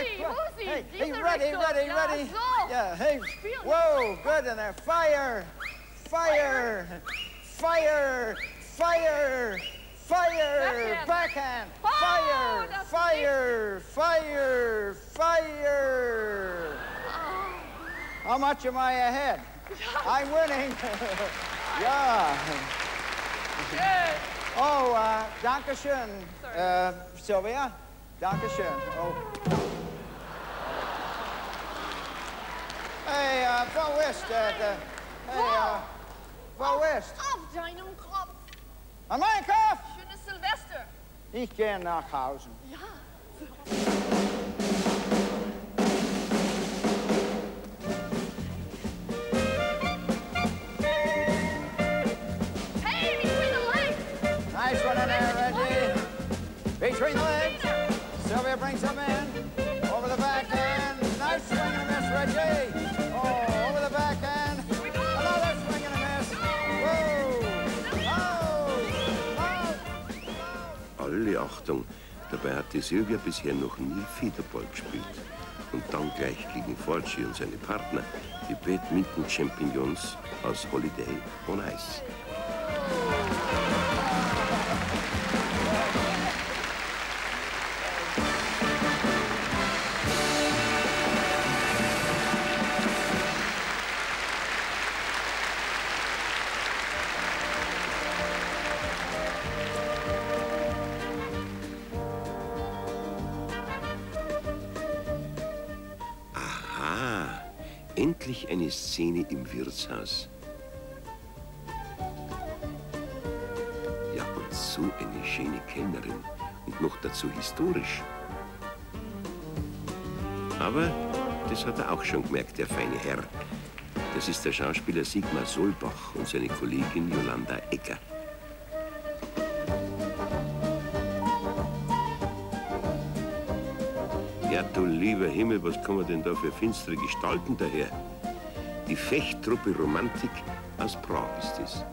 Husi, Husi, Hey, diese hey, ready, Richtung. ready, Ja, ready. so. Yeah, hey. Spielen. Whoa, good in there. Fire, fire, fire, fire, fire, Backhand. backhand, Oh, fire, das fire, fire, fire. How much am I ahead? I'm winning. Yeah. Schön. Oh, uh, danke schön, uh, Sylvia. Danke schön. Oh. Hey, uh, Frau West, uh, uh, hey, uh, Frau West. Auf deinem Kopf. An meinen Kopf! Schönes Silvester. Ich gehe nach Hause. Ja. Hey, between the legs. Nice one in there, Reggie. Between the legs. Sylvia brings him in. Over the backhand. Nice swing and a miss, Reggie. Oh, over the backhand. Another swing and a miss. Whoa. Oh. Alle Achtung, dabei hat die Sylvia bisher noch nie Federball gespielt. Und dann gleich gegen Forci und seine Partner, die Badminton Champignons aus Holiday on Ice. Endlich eine Szene im Wirtshaus. Ja, und so eine schöne Kellnerin. Und noch dazu historisch. Aber das hat er auch schon gemerkt, der feine Herr. Das ist der Schauspieler Sigmar Solbach und seine Kollegin Jolanda Egger. Ja, du lieber Himmel, was kommen denn da für finstere Gestalten daher? Die Fechttruppe Romantik aus Prag ist es.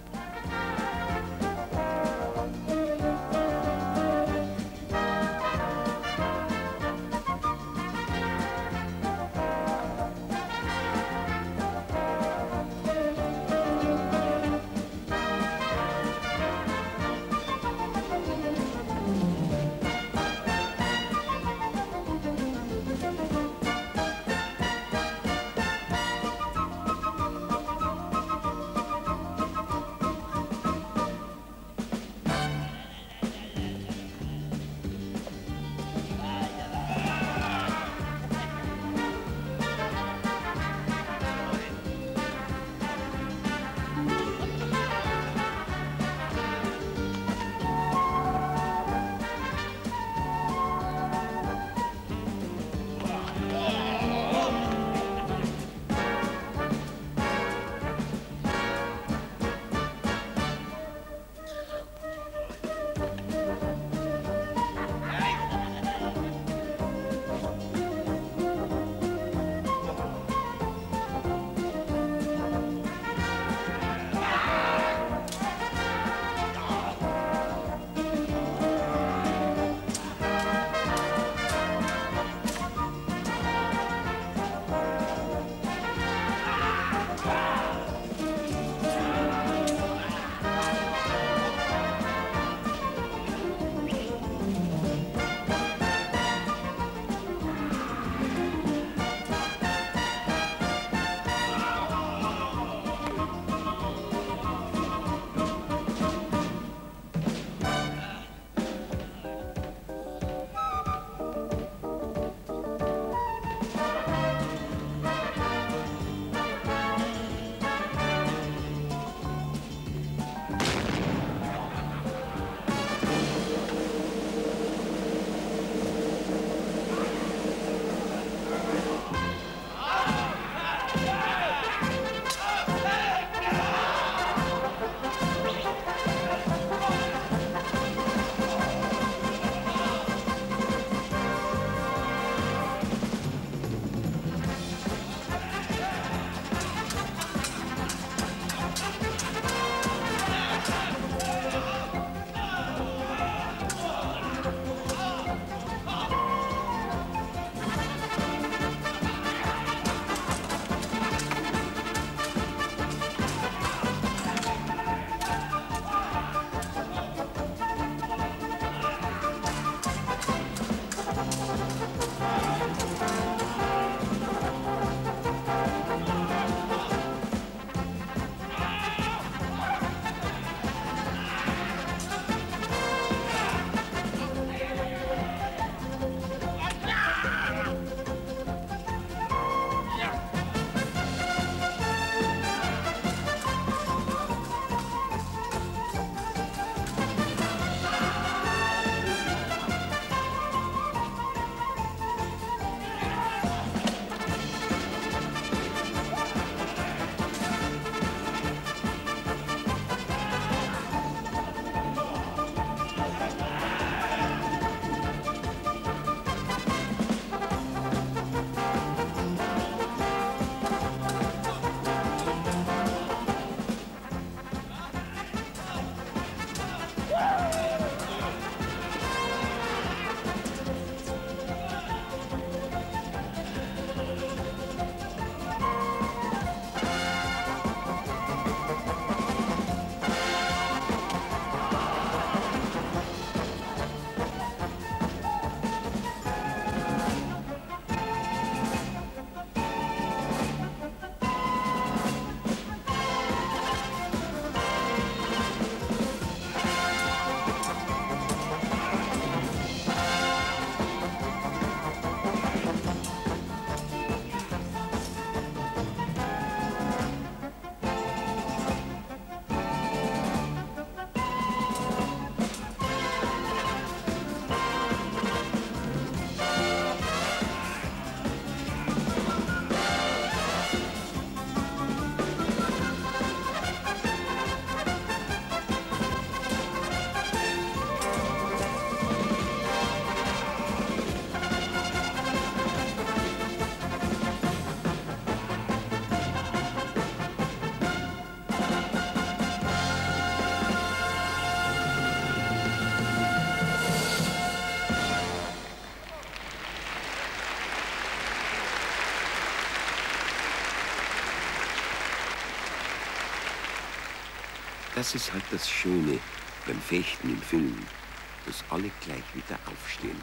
Das ist halt das Schöne beim Fechten im Film, dass alle gleich wieder aufstehen.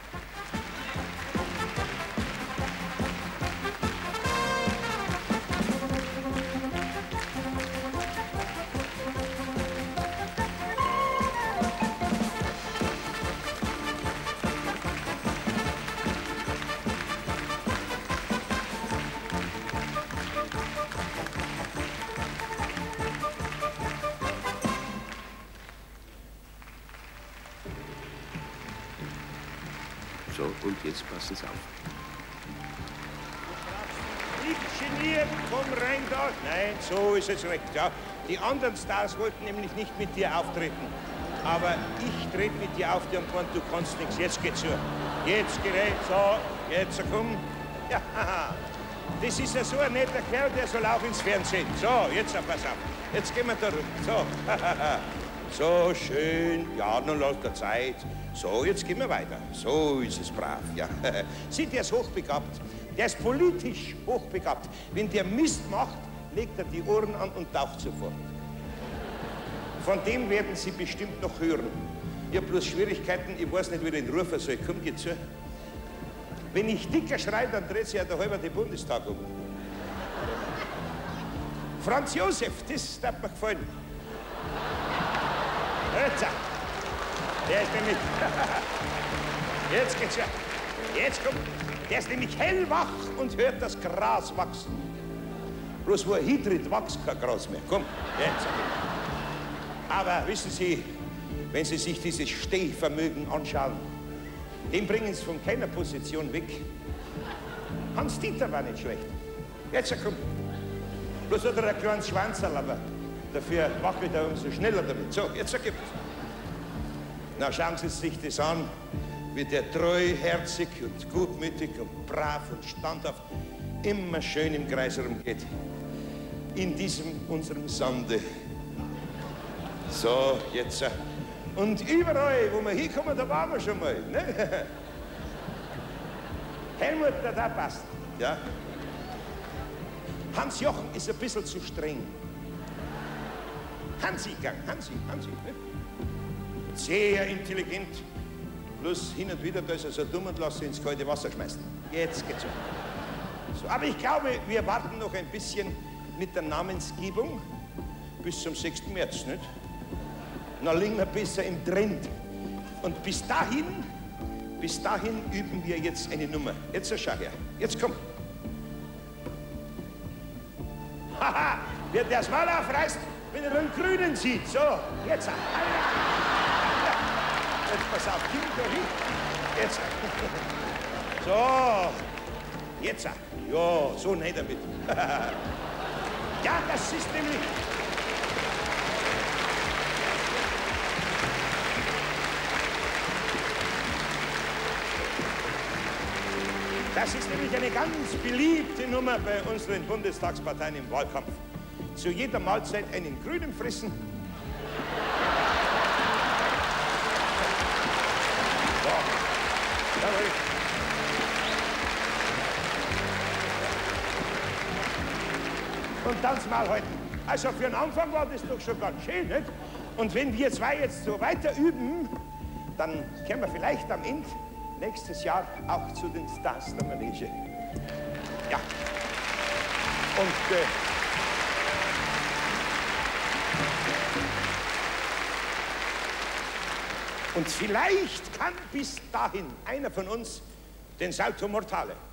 So, und jetzt passen Sie auf. Nicht geniert, komm rein da. Nein, so ist es recht, ja. Die anderen Stars wollten nämlich nicht mit dir auftreten. Aber ich trete mit dir auf, die haben gemeint, du kannst nichts. Jetzt geht's so. Jetzt gerät, so, jetzt komm. Ja, haha. Das ist ja so ein netter Kerl, der soll auch ins Fernsehen. So, jetzt pass auf. Jetzt gehen wir da rüber. So, hahaha. So schön, ja, nun läuft der Zeit. So, jetzt gehen wir weiter. So ist es brav, ja. Sieh, der ist hochbegabt. Der ist politisch hochbegabt. Wenn der Mist macht, legt er die Ohren an und taucht sofort. Von dem werden Sie bestimmt noch hören. Ich habe bloß Schwierigkeiten, ich weiß nicht, wie ich den rufen soll. Kommt ihr zu? Wenn ich dicker schreie, dann dreht sich ja der halbe den Bundestag um. Franz Josef, das hat mir gefallen. Jetzt, der ist nämlich, jetzt geht's ja, jetzt kommt, der ist nämlich hellwach und hört das Gras wachsen. Bloß wo er hintritt, wächst kein Gras mehr. Komm, jetzt. Aber wissen Sie, wenn Sie sich dieses Stehvermögen anschauen, den bringen Sie von keiner Position weg. Hans-Dieter war nicht schlecht. Jetzt komm. Bloß hat er einen kleinen Schwanzerl, aber dafür wackelt er umso schneller damit. So, jetzt gibt es. Na, schauen Sie sich das an, wie der treuherzig und gutmütig und brav und standhaft immer schön im Kreis rumgeht. In diesem, unserem Sande. So, jetzt. Und überall, wo wir hinkommen, da waren wir schon mal. Ne? Helmut, der da passt. Ja? Hans-Jochen ist ein bisschen zu streng. Hansi, gang, Hansi, Hansi. Ne? Sehr intelligent. Bloß hin und wieder, da ist er so dumm und lässt ihn ins kalte Wasser schmeißen. Jetzt geht's schon. So, aber ich glaube, wir warten noch ein bisschen mit der Namensgebung bis zum sechsten März, nicht? Dann liegen wir besser im Trend. Und bis dahin, bis dahin üben wir jetzt eine Nummer. Jetzt schau her. Jetzt komm. Haha, wer das Mal aufreißt, wenn er den Grünen sieht. So, jetzt. Jetzt pass auf, Kind da hin. Jetzt. So, jetzt. Ja, so nicht damit. Ja, das ist nämlich. Das ist nämlich eine ganz beliebte Nummer bei unseren Bundestagsparteien im Wahlkampf. Zu jeder Mahlzeit einen Grünen fressen. So. Jawohl. Und Tanzmal halten. Also für den Anfang war das doch schon ganz schön, nicht? Und wenn wir zwei jetzt so weiter üben, dann können wir vielleicht am Ende nächstes Jahr auch zu den Stars der Manege. Ja. Und äh, und vielleicht kann bis dahin einer von uns den Salto Mortale